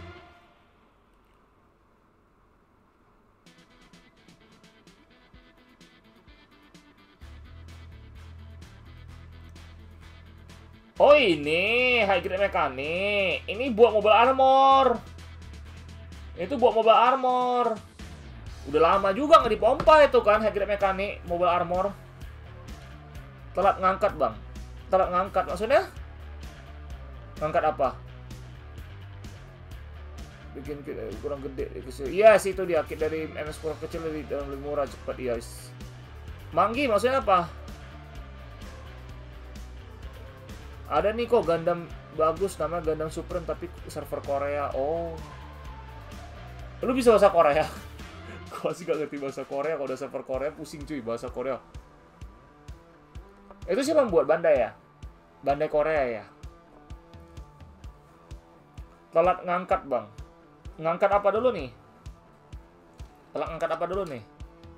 Oh ini high grade mekanik. Ini buat mobile armor. Itu buat mobile armor. Udah lama juga nggak dipompa itu kan high grade mekanik mobile armor. Telat ngangkat bang. Telat ngangkat maksudnya? Ngangkat apa? Bikin kit kurang gede kecil. Iya sih itu dia kit dari MS kurang kecil dari dalam lebih murah cepat iya. Manggi maksudnya apa? Ada nih kok Gundam bagus namanya Gundam Supreme tapi server Korea. Oh. Lu bisa bahasa Korea? Gua sih gak ngerti bahasa Korea. Kalau udah server Korea pusing cuy bahasa Korea. Itu siapa yang buat? Bandai ya? Bandai Korea ya? Telat ngangkat bang. Ngangkat apa dulu nih? Telat ngangkat apa dulu nih?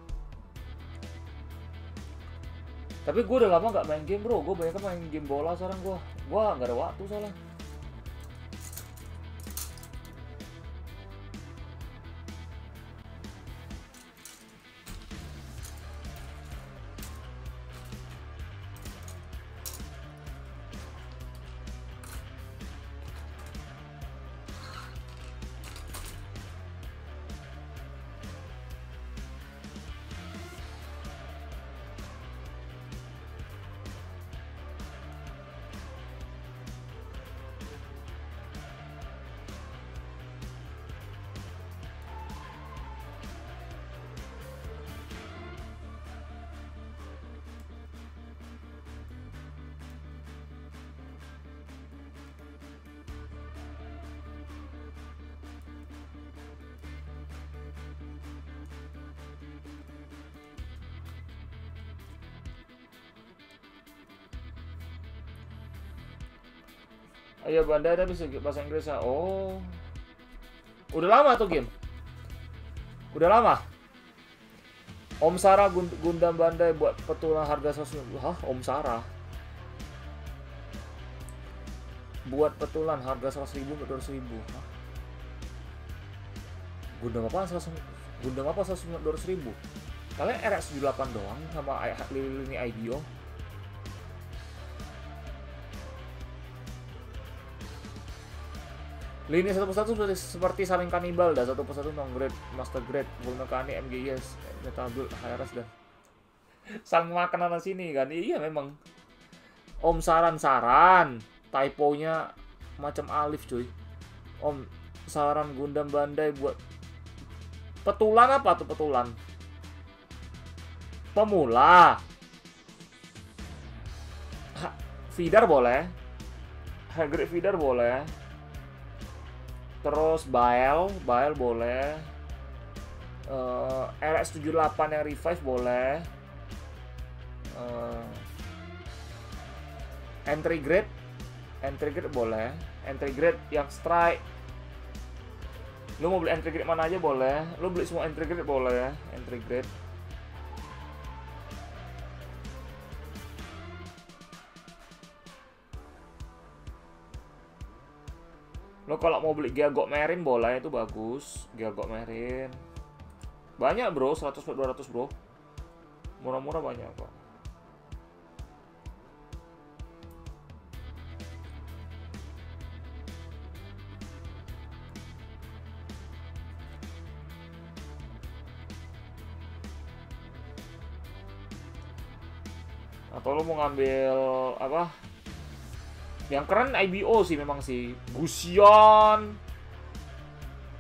Tapi gue udah lama gak main game bro. Gue banyak main game bola sekarang gue. Gue gak ada waktu soalnya. Ayo Bandai ada bisa bahasa Inggris ya. Oh. Udah lama tuh game. Udah lama. Om Sarah Gundam Bandai buat petualang harga 100. Hah, Om Sarah. Buat petualang harga 100.000 ke 200.000. Hah? Gundam apa 200.000? Kalian RX78 doang sama lini IDO. Lini 1/1 seperti saling kanibal dah, 1/1 non grade, master grade, full mekanik, MGS, metabel, HRS dan saling makan sana sini kan. Iya memang. Om saran typonya macam alif cuy. Om saran Gundam Bandai buat petulan apa tuh petulan? Pemula. Feeder boleh. High grade feeder boleh. Terus Bael boleh. RX78 yang revive boleh. Entry grade boleh. Entry grade yang strike. Lu mau beli entry grade mana aja boleh. Lu beli semua entry grade boleh. Entry grade. Lo kalau mau beli Gyagok Marine boleh, itu bagus. Gyagok Marine. Banyak bro, 100-200 bro. Murah-murah banyak kok. Atau lo mau ngambil apa? Yang keren IBO sih memang sih. Gusion.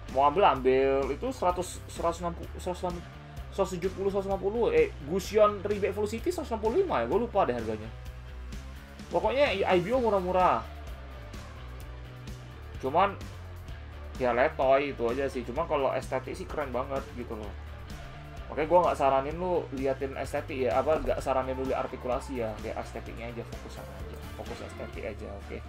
Mau ambil itu 100 160 170 150. Gusion Rebate Full City 165 ya, gue lupa deh harganya. Pokoknya IBO murah-murah. Cuman ya letoy itu aja sih. Cuma kalau estetik sih keren banget gitu loh. Oke, gue nggak saranin lu liatin estetik ya, apa nggak saranin lu liat artikulasi ya, kayak estetiknya aja, fokus estetik aja, oke.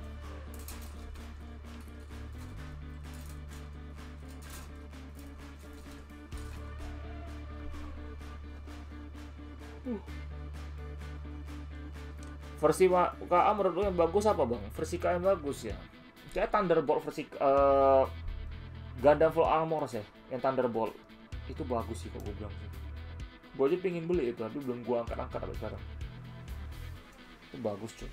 Versi KA menurut lu yang bagus apa bang? Versi KA yang bagus ya, kayak Thunderbolt versi Gundam Full Armor ya, yang Thunderbolt itu bagus sih kok gue bilang sih. Gue aja pengen beli itu, tapi belum gue angkat-angkat sampai sekarang. Itu bagus cuy.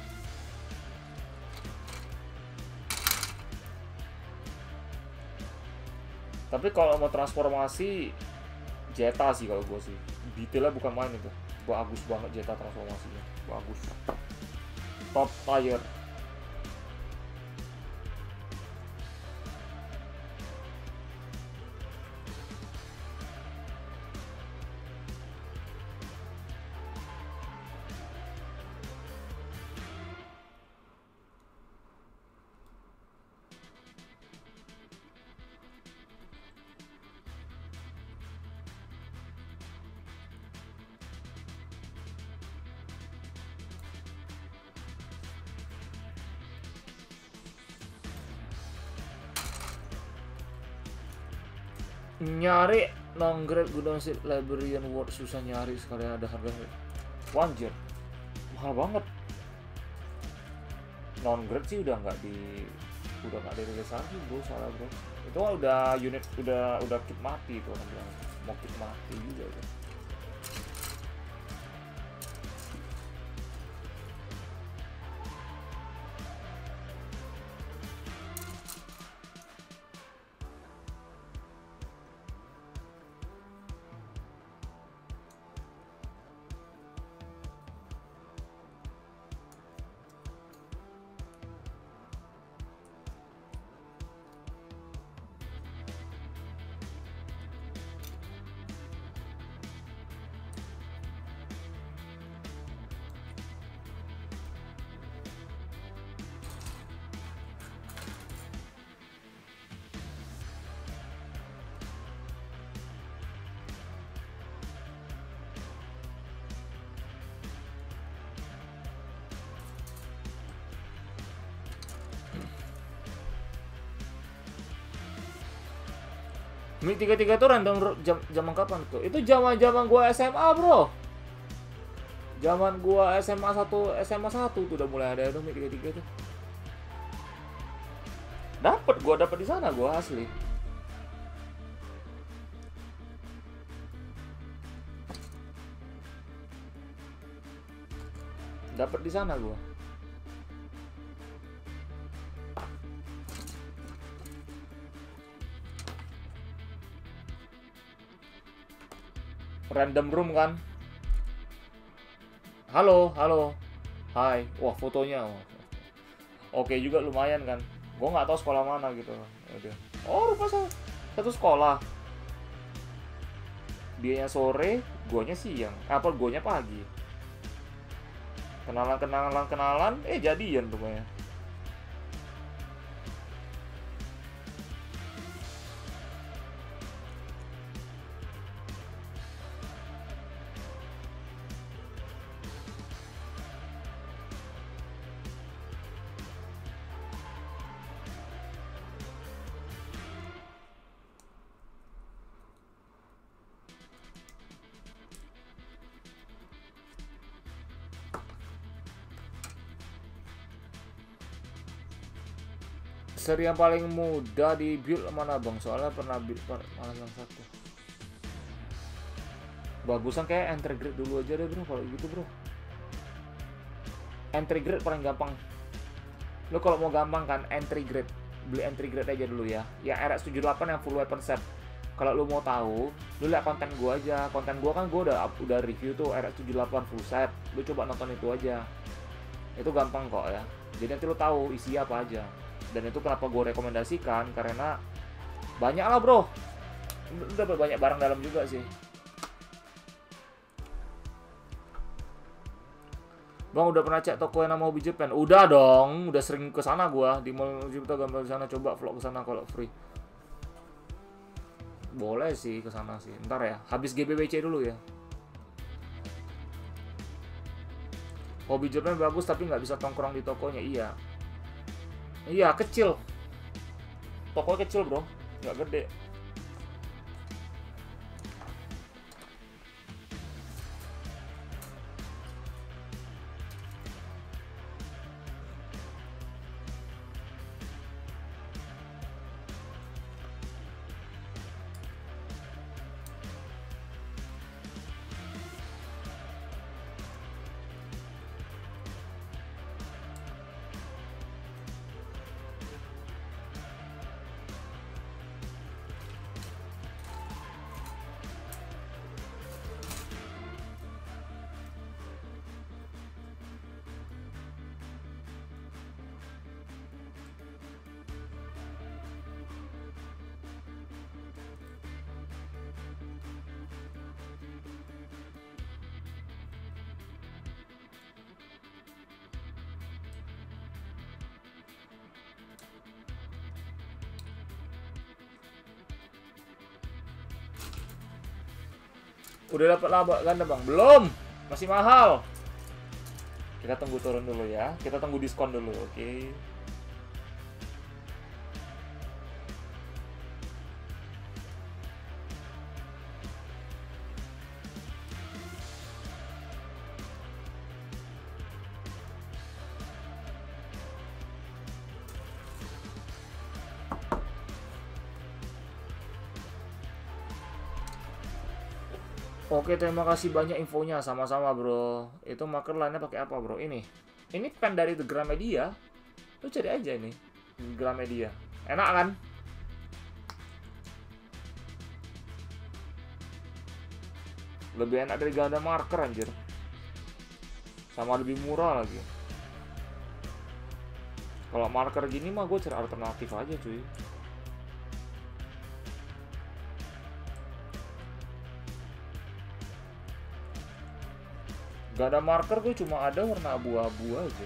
Tapi kalau mau transformasi Zeta sih kalau gue sih. Detailnya bukan main itu. Bagus banget Zeta transformasinya. Bagus. Top tier. Nyari non-grade Gundam Seed Librarian World susah nyari, sekalian ada harganya. Wanjir, mahal banget. Non-grade sih udah nggak dirilis lagi bro, salah bro. Itu udah unit udah kit mati itu orang bilang, mau kit mati juga itu. Mi 33 tuh random zaman kapan tuh? Itu zaman gua SMA, bro. Zaman gua SMA 1 tuh udah mulai ada tuh Mi 33 tuh. Dapat di sana gua asli. Dapat di sana gua. Random room kan. Halo. Hai. Wah, fotonya. Oke juga, lumayan kan. Gue nggak tahu sekolah mana gitu. Udah. Oh, rupanya satu sekolah. Dianya sore, guanya siang. Apa guanya pagi. Kenalan, jadian rupanya. Seri yang paling mudah di build mana bang? Soalnya pernah build malah yang satu. Bagusan kayak entry grade dulu aja deh bro, kalau gitu bro. Entry grade paling gampang. Lo kalau mau gampang kan entry grade, beli entry grade aja dulu ya. Yang RX78 yang full weapon set. Kalau lo mau tahu, lo lihat konten gua aja. Konten gua kan gua udah review tuh RX78 full set. Lo coba nonton itu aja. Itu gampang kok ya. Jadi nanti lo tahu isi apa aja. Dan itu kenapa gue rekomendasikan, karena Banyak lah bro. Dapat banyak barang dalam juga sih. Bang udah pernah cek toko yang nama Hobby Japan? Udah dong, udah sering ke sana gua di Mall Cipta Gambar di sana, coba vlog ke sana kalau free. Boleh sih ke sana sih. Ntar ya, habis GBBC dulu ya. Hobby Japan bagus tapi nggak bisa tongkrong di tokonya. Iya. Iya, kecil. Tokonya kecil, bro. Nggak gede. Udah dapat laba ganda bang? Belum, masih mahal. Kita tunggu turun dulu ya. Kita tunggu diskon dulu, oke? Oke, terima kasih banyak infonya. Sama-sama, bro. Itu marker lainnya pakai apa, bro? Ini pen dari The Gramedia. Lu cari aja ini. Gramedia. Enak kan? Lebih enak dari Ganda marker, anjir. Sama lebih murah lagi. Kalau marker gini mah gue cari alternatif aja, cuy. Gak ada marker, gue cuma ada warna abu-abu aja.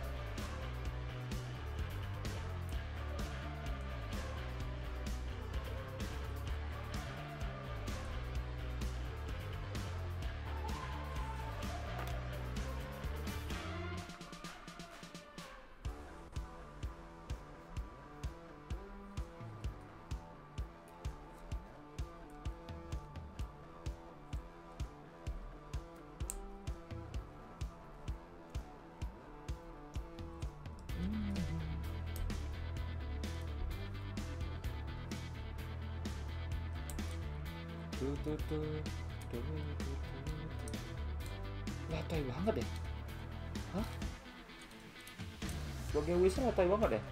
Latai banget deh. Hah? Blognya Wisnu latai banget deh.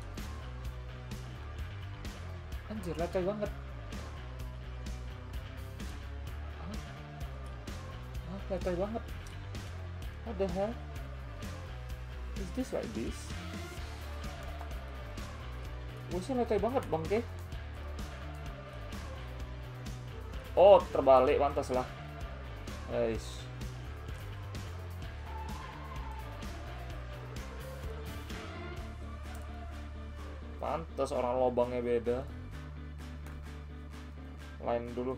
Anjir, latai banget. Hah? Latai banget. What the hell? Is this like this? Wisnu latai banget, bang, ke? Oh, terbalik, pantas lah. Guys. Pantas orang lobangnya beda. Lain dulu.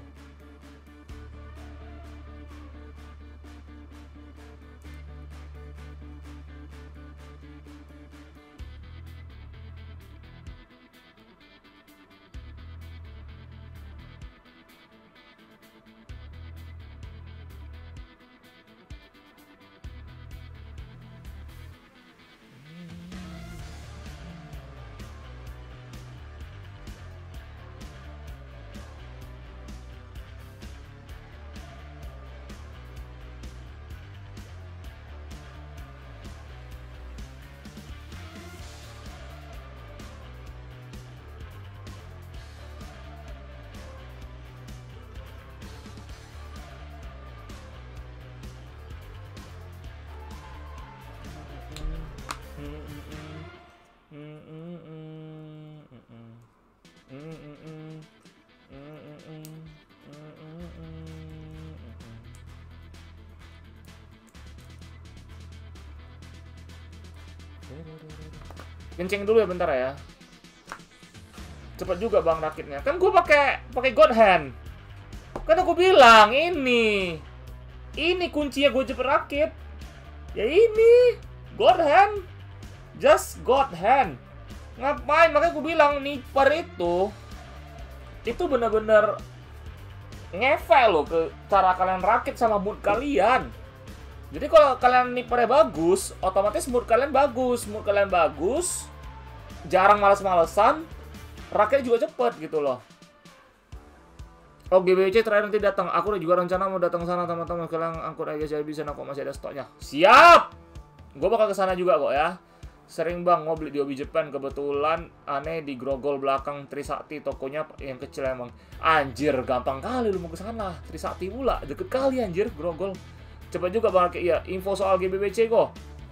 Kencing dulu ya bentar ya. Cepet juga bang rakitnya. Kan gue pakai God Hand. Kan aku bilang ini kuncinya gue cepet rakit. Ya ini God Hand. Just God Hand. Ngapain? Makanya gue bilang nipper itu bener-bener ngefek loh ke cara kalian rakit sama mood kalian. Jadi kalau kalian nippernya bagus, otomatis mood kalian bagus. Mood kalian bagus, jarang males-malesan, rakitnya juga cepet gitu loh. Oh, GBC terakhir nanti datang. Aku udah juga rencana mau datang sana teman-teman. Kalian angkut aja saya bisa kok masih ada stoknya. Siap. Gue bakal ke sana juga kok ya. Sering bang mau beli di Obi Japan, kebetulan aneh di Grogol belakang Trisakti, tokonya yang kecil emang. Anjir, gampang kali lu mau ke sana. Trisakti pula, deket kali anjir Grogol. Coba juga bang, iya info soal GBBC kok.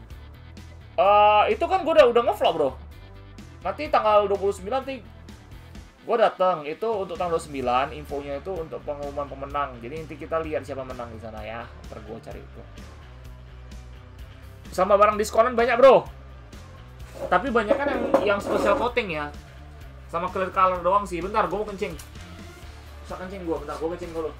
Itu kan gue udah ngevlog bro. Nanti tanggal 29 nanti gue datang. Itu untuk tanggal 29, infonya itu untuk pengumuman pemenang. Jadi nanti kita lihat siapa menang di sana ya. Ntar gue cari itu. Sama barang diskonan banyak bro. Tapi banyak kan yang special coating ya. Sama clear color doang sih. Bentar, gue mau kencing. Bisa kencing gue, bentar, gue kencing dulu.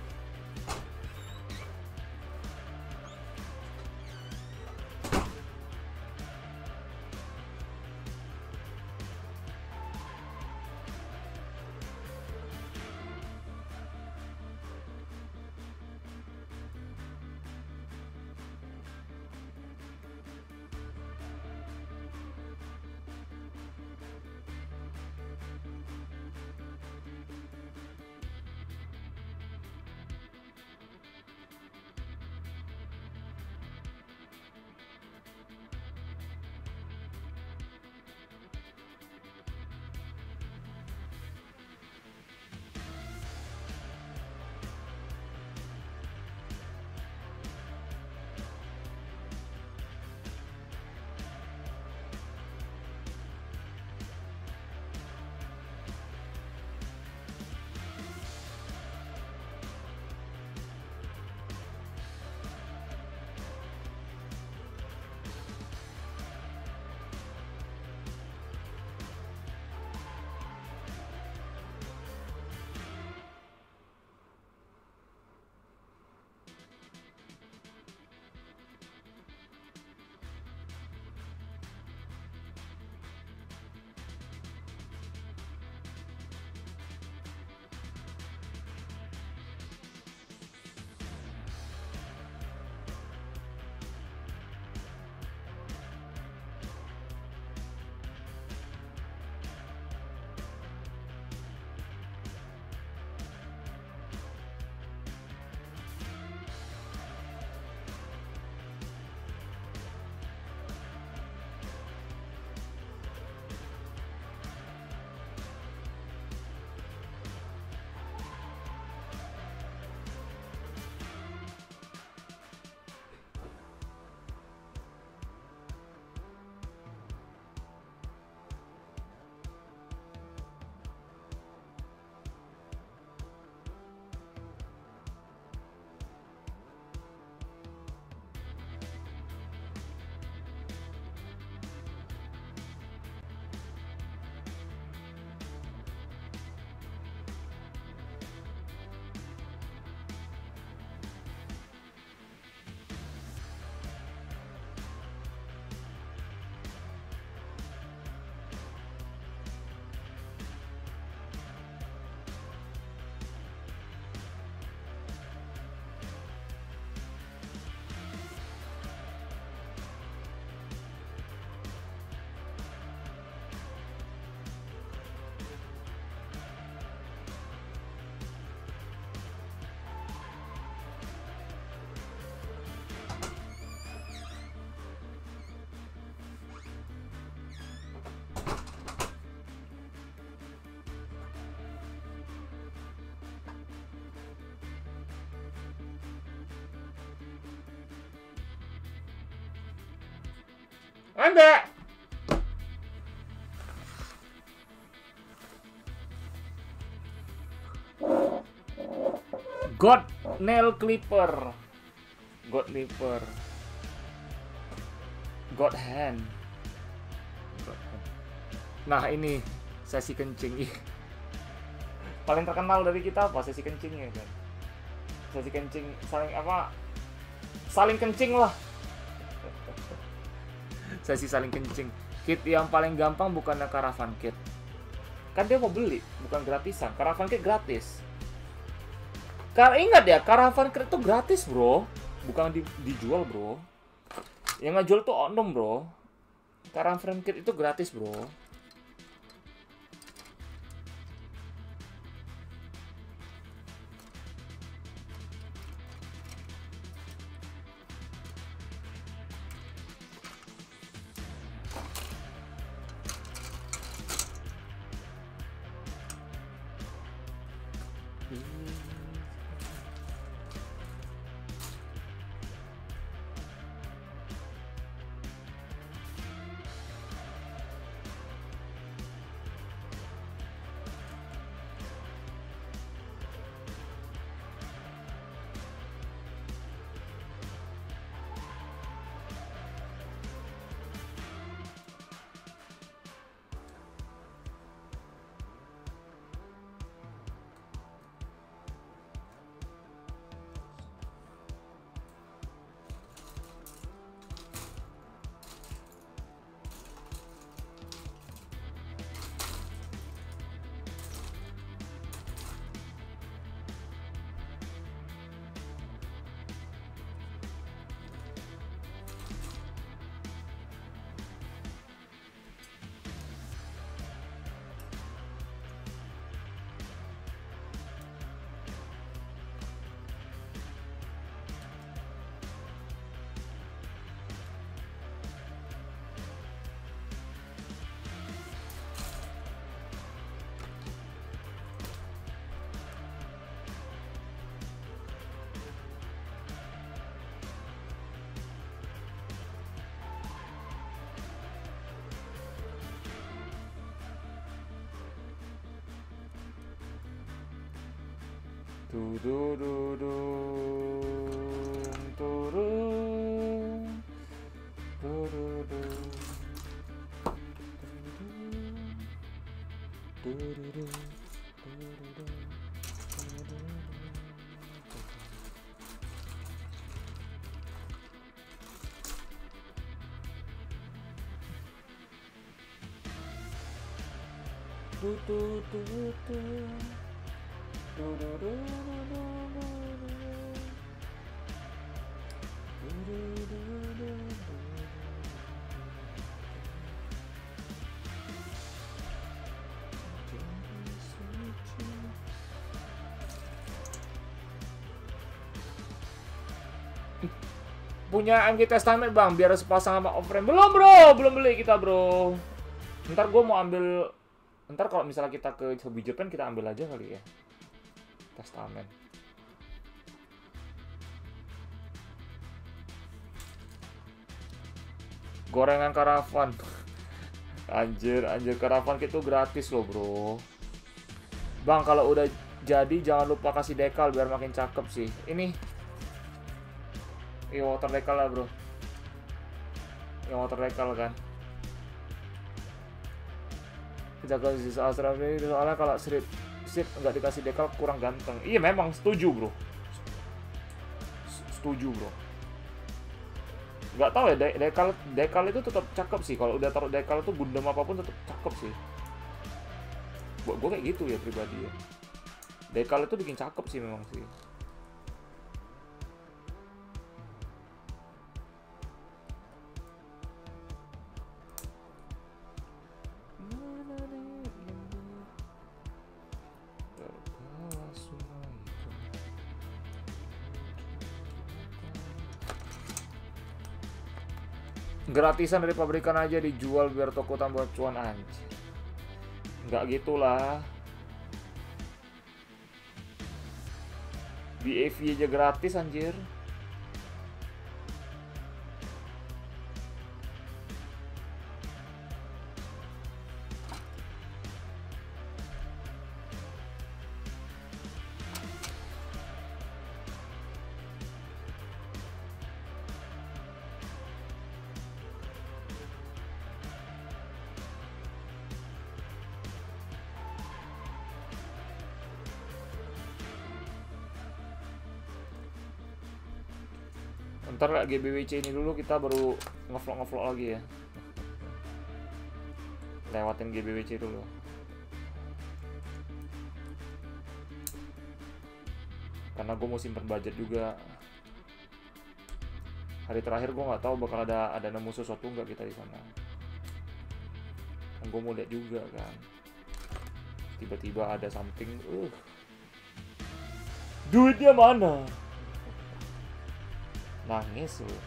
Anda. God Nail Clipper. God Clipper. God Hand. Nah ini sesi kencing. Ih, paling terkenal dari kita apa? Sesi kencingnya kan. Sesi kencing saling apa? Saling kencing lah. Sesi saling kencing. Kit yang paling gampang bukannya Caravan Kit. Kan dia mau beli, bukan gratisan. Caravan Kit gratis. Ingat ya, Caravan Kit itu gratis, bro. Bukan dijual, bro. Yang ngejual tuh oknum, bro. Caravan Kit itu gratis, bro. Punya MG Testament bang, biar sepasang sama off-frame. Belum bro, belum beli kita bro. Ntar gue mau ambil, ntar kalau misalnya kita ke Hobby Japan kita ambil aja kali ya. Testament. Gorengan Caravan. Anjir, Caravan itu gratis loh bro. Bang, kalau udah jadi jangan lupa kasih dekal biar makin cakep sih. Ini water decal lah bro. Yang water decal kan. Kita kasih Astra ini soalnya kalau strip nggak dikasih dekal kurang ganteng. Iya memang setuju bro. Setuju bro. Nggak tahu ya, dekal itu tetap cakep sih. Kalau udah taruh dekal itu Gundam apapun tetap cakep sih. Buat gue kayak gitu ya pribadi ya. Dekal itu bikin cakep sih memang sih. Gratisan dari pabrikan aja dijual biar toko tambah cuan anjir. Nggak gitulah. BAV aja gratis anjir. Ntar GBWC ini dulu kita baru ngevlog lagi ya. Lewatin GBWC dulu. Karena gue mau simpen budget juga. Hari terakhir gue nggak tahu bakal ada nemu sesuatu nggak kita di sana. Gue mau lihat juga kan. Tiba-tiba ada something. Duitnya mana? Nangis lu.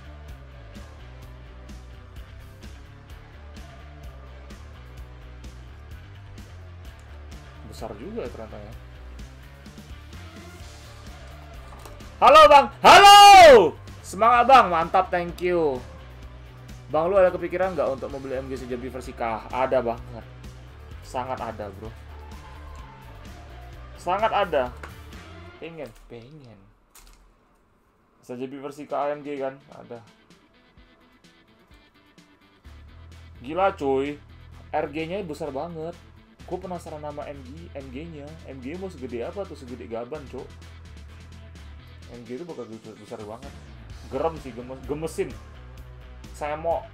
Besar juga ya ternyata ya. Halo bang, halo! Semangat bang, mantap, thank you. Bang, lu ada kepikiran nggak untuk membeli MG Sejabi versi K? Ada banget. Sangat ada bro. Sangat ada. Pengen. Sejabi versi K AMG kan? Ada. Gila cuy. RG-nya besar banget. Gue penasaran nama MG-nya. MG mau segede apa tuh? Segede gaban, cok. MG itu bakal besar banget. Gerem sih, gemesin. Saya mau.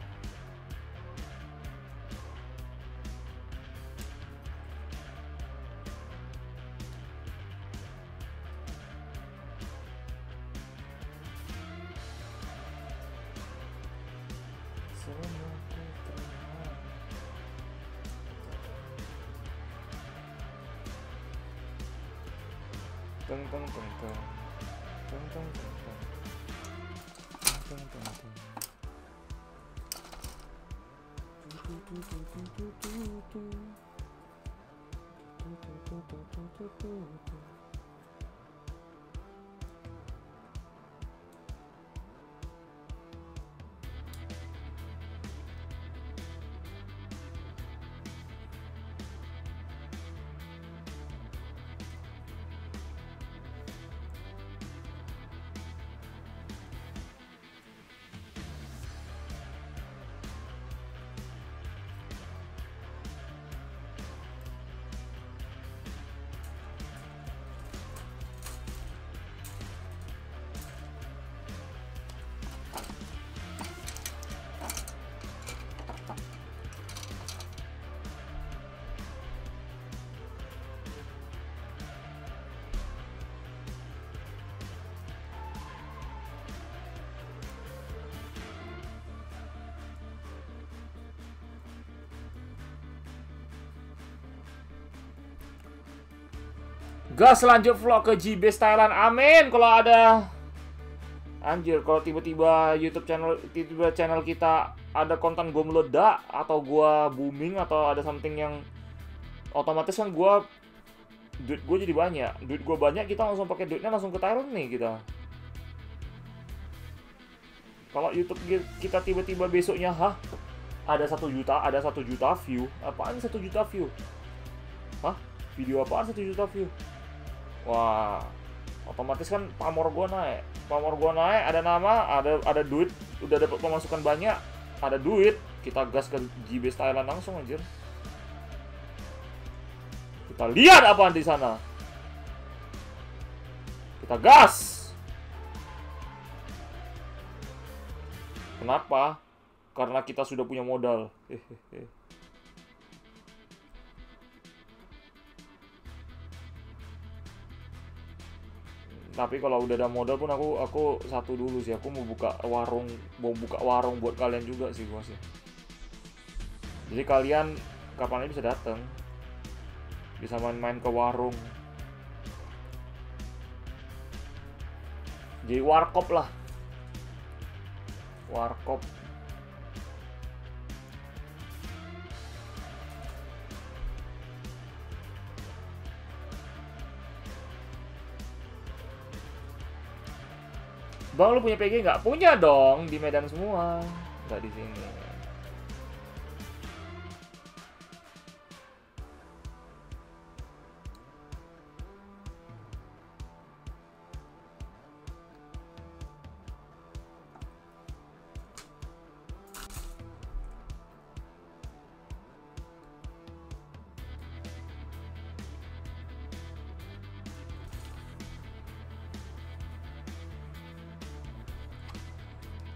Gas lanjut vlog ke G-Base Thailand. Amin. Kalau ada, anjir, kalau tiba-tiba YouTube channel kita ada konten gue meledak atau gue booming atau ada something yang otomatis kan duit gue jadi banyak. Duit gue banyak, kita langsung pakai duitnya langsung ke Thailand nih kita. Kalau YouTube kita tiba-tiba besoknya, ada 1 juta, ada 1 juta view. Apaan 1 juta view? Video apaan 1 juta view? Wah, otomatis kan pamor gua naik. Pamor gua naik, ada nama, ada duit, udah dapat pemasukan banyak, ada duit, kita gas ke G-Base Thailand langsung anjir. Kita lihat apaan di sana. Kita gas. Kenapa? Karena kita sudah punya modal. Tapi kalau udah ada modal pun aku satu dulu sih, aku mau buka warung buat kalian juga sih gua sih. Jadi kalian kapan aja bisa datang, bisa main-main ke warung. Jadi warkop lah, warkop. Bang, lu punya PG nggak? Punya dong, di Medan semua, nggak di sini.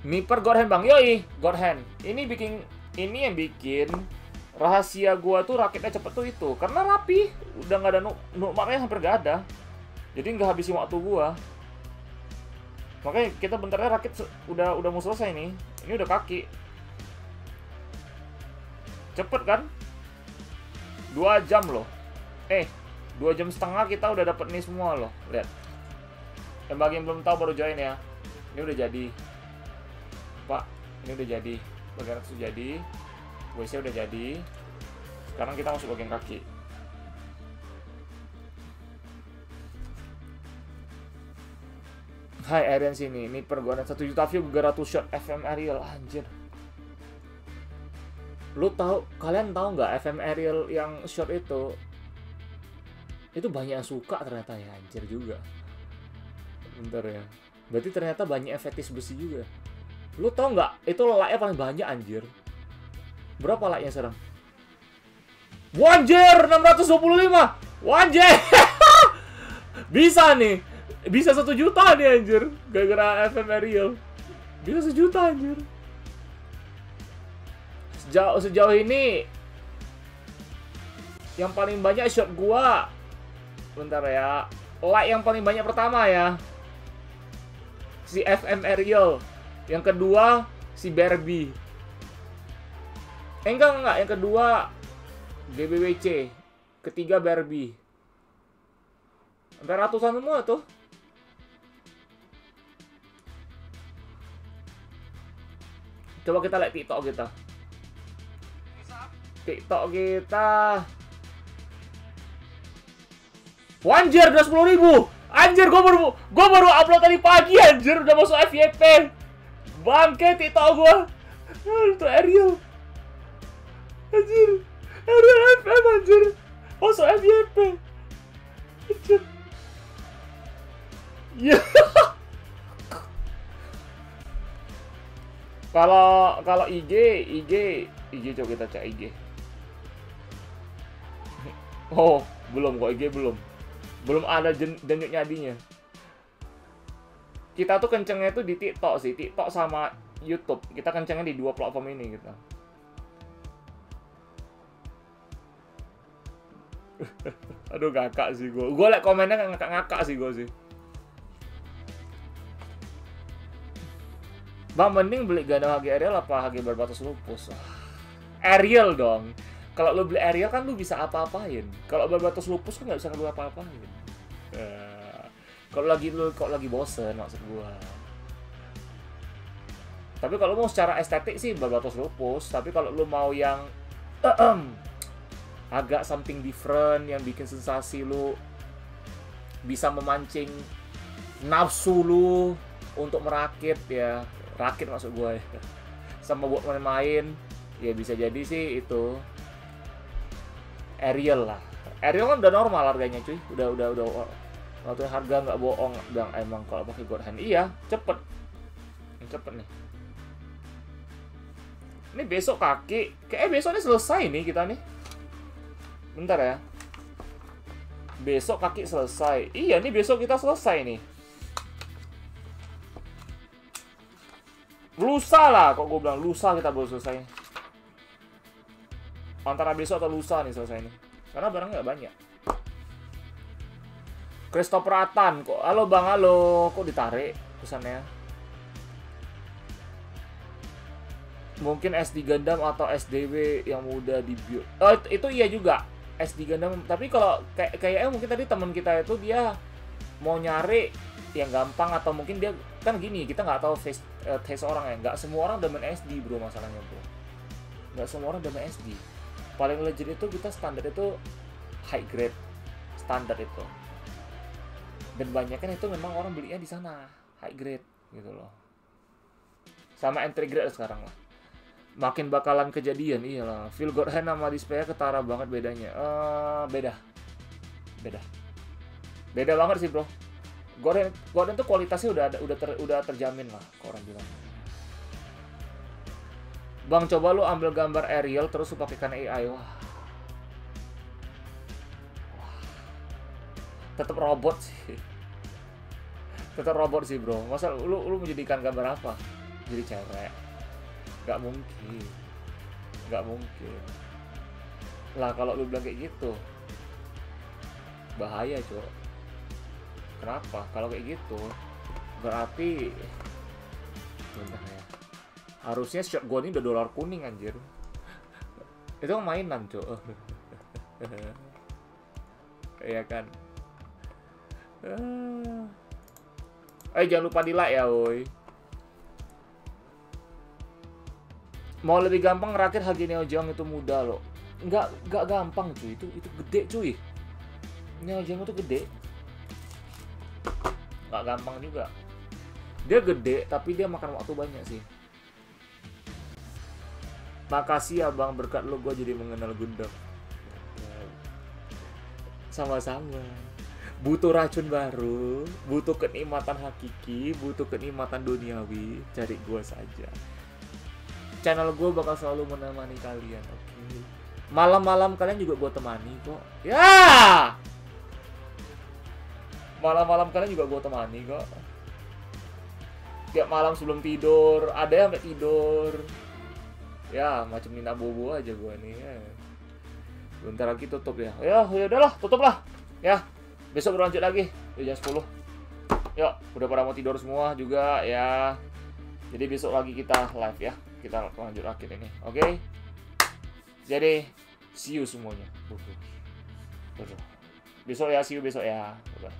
Niper God Hand bang, yoi God Hand. Ini yang bikin rahasia gua tuh rakitnya cepet tuh itu karena rapi, udah nggak ada nukmarnya, hampir nggak ada, jadi nggak habisin waktu gua. Makanya kita bentarnya rakit udah mau selesai nih. Ini udah kaki. Cepet kan? 2 jam loh. 2 jam setengah kita udah dapet nih semua loh. Lihat. Yang bagi yang belum tahu baru join ya. Ini udah jadi. Pak, ini udah jadi. Bagian atas udah jadi. WC udah jadi. Sekarang kita masuk bagian kaki. Hai Arian sini. Ini pergolakan 1 juta view 300 shot FM Ariel. Anjir. Kalian tahu nggak FM Ariel yang short itu banyak yang suka ternyata ya, anjir juga. Bentar ya. Berarti ternyata banyak fetish besi juga. Lu tahu nggak? Itu like-nya paling banyak anjir. Berapa like-nya sekarang? Wanjir 625. Wanjir. Bisa nih. Bisa 1 juta nih anjir. Gara-gara FM Ariel. Bisa 1 juta anjir. Sejauh ini yang paling banyak shot gua, bentar ya, like yang paling banyak pertama ya si FM Ariel, yang kedua si Barbie, enggak, yang kedua GBWC, ketiga Barbie, sampai ratusan semua tuh. Coba kita lihat TikTok kita. Wanjir udah 10.000. Anjir gua baru upload tadi pagi anjir, udah masuk FYP. Bangke TikTok gua. Itu Ariel. Anjir. Ariel FM anjir. Masuk FYP. Anjir. Ya. Kalau IG coba kita cek IG. Oh, belum kok, IG belum ada denyut nyadinya. Kita tuh kencengnya tuh di TikTok sih, TikTok sama YouTube. Kita kencengnya di 2 platform ini gitu. Aduh ngakak sih gue. Gue liat komennya ngakak sih gue sih. Bang, mending beli gandam HG Ariel apa HG berbatas lupus? Ariel dong. Kalau lo beli Ariel kan lo bisa apa-apain. Kalau berbatas lupus kan nggak bisa lo apa-apain. Kalau lagi bosen maksud gua. Tapi kalau mau secara estetik sih berbatas lupus. Tapi kalau lo mau yang agak something different, yang bikin sensasi lo, bisa memancing nafsu lo untuk merakit ya. Rakit maksud gua ya. Sama buat main-main ya, bisa jadi sih itu Ariel lah. Ariel kan udah normal harganya cuy. Udah waktu harga nggak bohong bilang emang kalau pakai God Hand. Iya, cepet nih. Ini besok kaki. Kayaknya besok ini selesai nih kita nih. Bentar ya. Besok kaki selesai. Iya, nih besok kita selesai nih. Lusa lah, kok gue bilang lusa kita baru selesai. Antara besok atau lusa nih selesai nih. Karena barangnya nggak banyak. Christopher Atan, kok halo bang, halo, kok ditarik pesannya? Mungkin SD Gundam atau SDW yang mudah di build. Oh itu iya juga SD Gundam. Tapi kalau kayaknya mungkin tadi teman kita itu dia mau nyari yang gampang, atau mungkin dia kan gini, kita nggak tahu taste orang ya. Nggak semua orang demen SD bro, masalahnya bro. Nggak semua orang demen SD. Paling legend itu kita standar itu high grade standar itu. Dan banyak kan itu memang orang belinya di sana high grade gitu loh. Sama entry grade sekarang lah. Makin bakalan kejadian, iyalah. Feel God Hand sama display ketara banget bedanya. Beda banget sih bro. God Hand tuh kualitasnya udah terjamin lah, kalau orang bilang. Bang, coba lu ambil gambar Ariel terus lu pakaikan AI. Wah. Tetap robot sih. Tetap robot sih, bro. Masa lu menjadikan gambar apa? jadi cewek. Nggak mungkin. Nggak mungkin. Lah kalau lu bilang kayak gitu, bahaya cok. Kenapa? Kalau kayak gitu berarti bentar ya. Harusnya shot gua ini udah dolar kuning anjir. Itu mainan cok. Iya kan. Jangan lupa di like ya woi. Mau lebih gampang ngerakit Hage Neo Jeong itu mudah loh. Nggak gampang cuy, itu gede cuy. Neo Jeong itu gede. Nggak gampang juga. Dia gede tapi dia makan waktu banyak sih. Makasih ya bang, berkat lo gue jadi mengenal Gundam. Sama-sama. Butuh racun baru, butuh kenikmatan hakiki, butuh kenikmatan duniawi, cari gue saja. Channel gue bakal selalu menemani kalian, oke? Malam-malam kalian juga gue temani kok. Ya! Malam-malam kalian juga gue temani kok. Tiap malam sebelum tidur, ada yang sampai tidur. Ya, macam Nina Bobo aja gue nih. Ya. Bentar lagi tutup ya. Ya udahlah, tutup lah. Ya, besok berlanjut lagi. Ya, jam 10. Yuk, udah pada mau tidur semua juga ya. Jadi besok lagi kita live ya. Kita lanjut rakit ini, oke? Jadi, see you semuanya. Besok ya, see you besok ya. Bye-bye.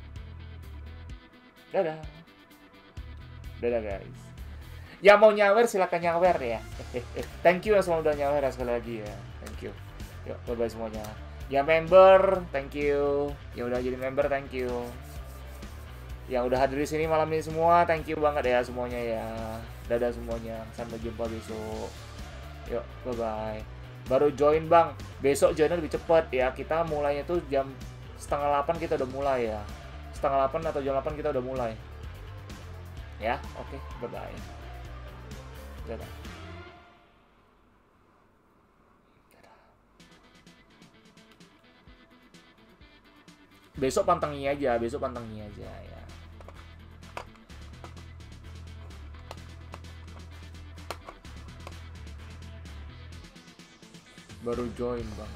Dadah. Dadah guys. Yang mau nyawer silakan nyawer ya. Thank you yang semua udah nyawer ya, sekali lagi ya. Thank you. Yuk, bye-bye semuanya. Yang member, thank you. Yang udah jadi member, thank you. Yang udah hadir di sini malam ini semua, thank you banget ya semuanya ya. Dadah semuanya, sampai jumpa besok. Yuk, bye-bye. Baru join bang, besok joinnya lebih cepat ya. Kita mulainya tuh jam 7:30 kita udah mulai ya. 7:30 atau jam 8 kita udah mulai. Ya, oke, bye-bye. Dadah. Besok pantangi aja ya. Baru join bang.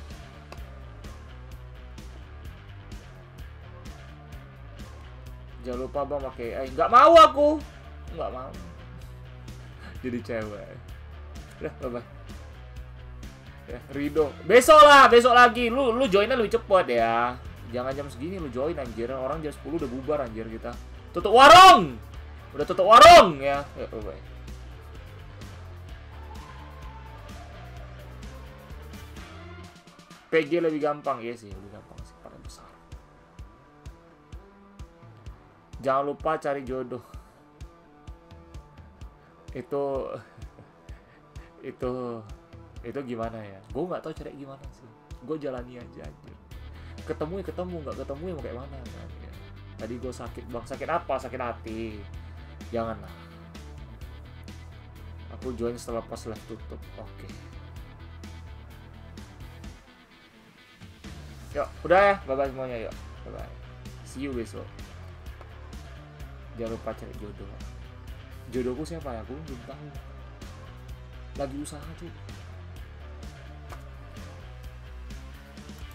Jangan lupa bang pakai AI. Nggak mau aku. Nggak mau. Jadi cewek. Udah, bye-bye. Ya, Rido. Besok lagi. Lu joinnya lebih cepet ya. Jangan jam segini lu join anjir. Orang jam 10 udah bubar anjir kita. Tutup warung. Udah tutup warung ya. Ya, bye-bye. PG lebih gampang ya sih, lebih gampang sih, paling besar. Jangan lupa cari jodoh. Itu gimana ya? Gue nggak tahu cari gimana sih. Gue jalani aja anjir. Ketemu ya ketemu, nggak ketemu ya mau kayak mana kan? Ya. Tadi gue sakit bang, sakit apa? Sakit hati. Janganlah. Aku join setelah pas live tutup. Oke. Yuk, udah ya, bye-bye semuanya, yuk. Bye-bye. See you besok. Jangan lupa cari jodoh. Jodohku siapa ya? Aku belum tahu. Lagi usaha, cuy.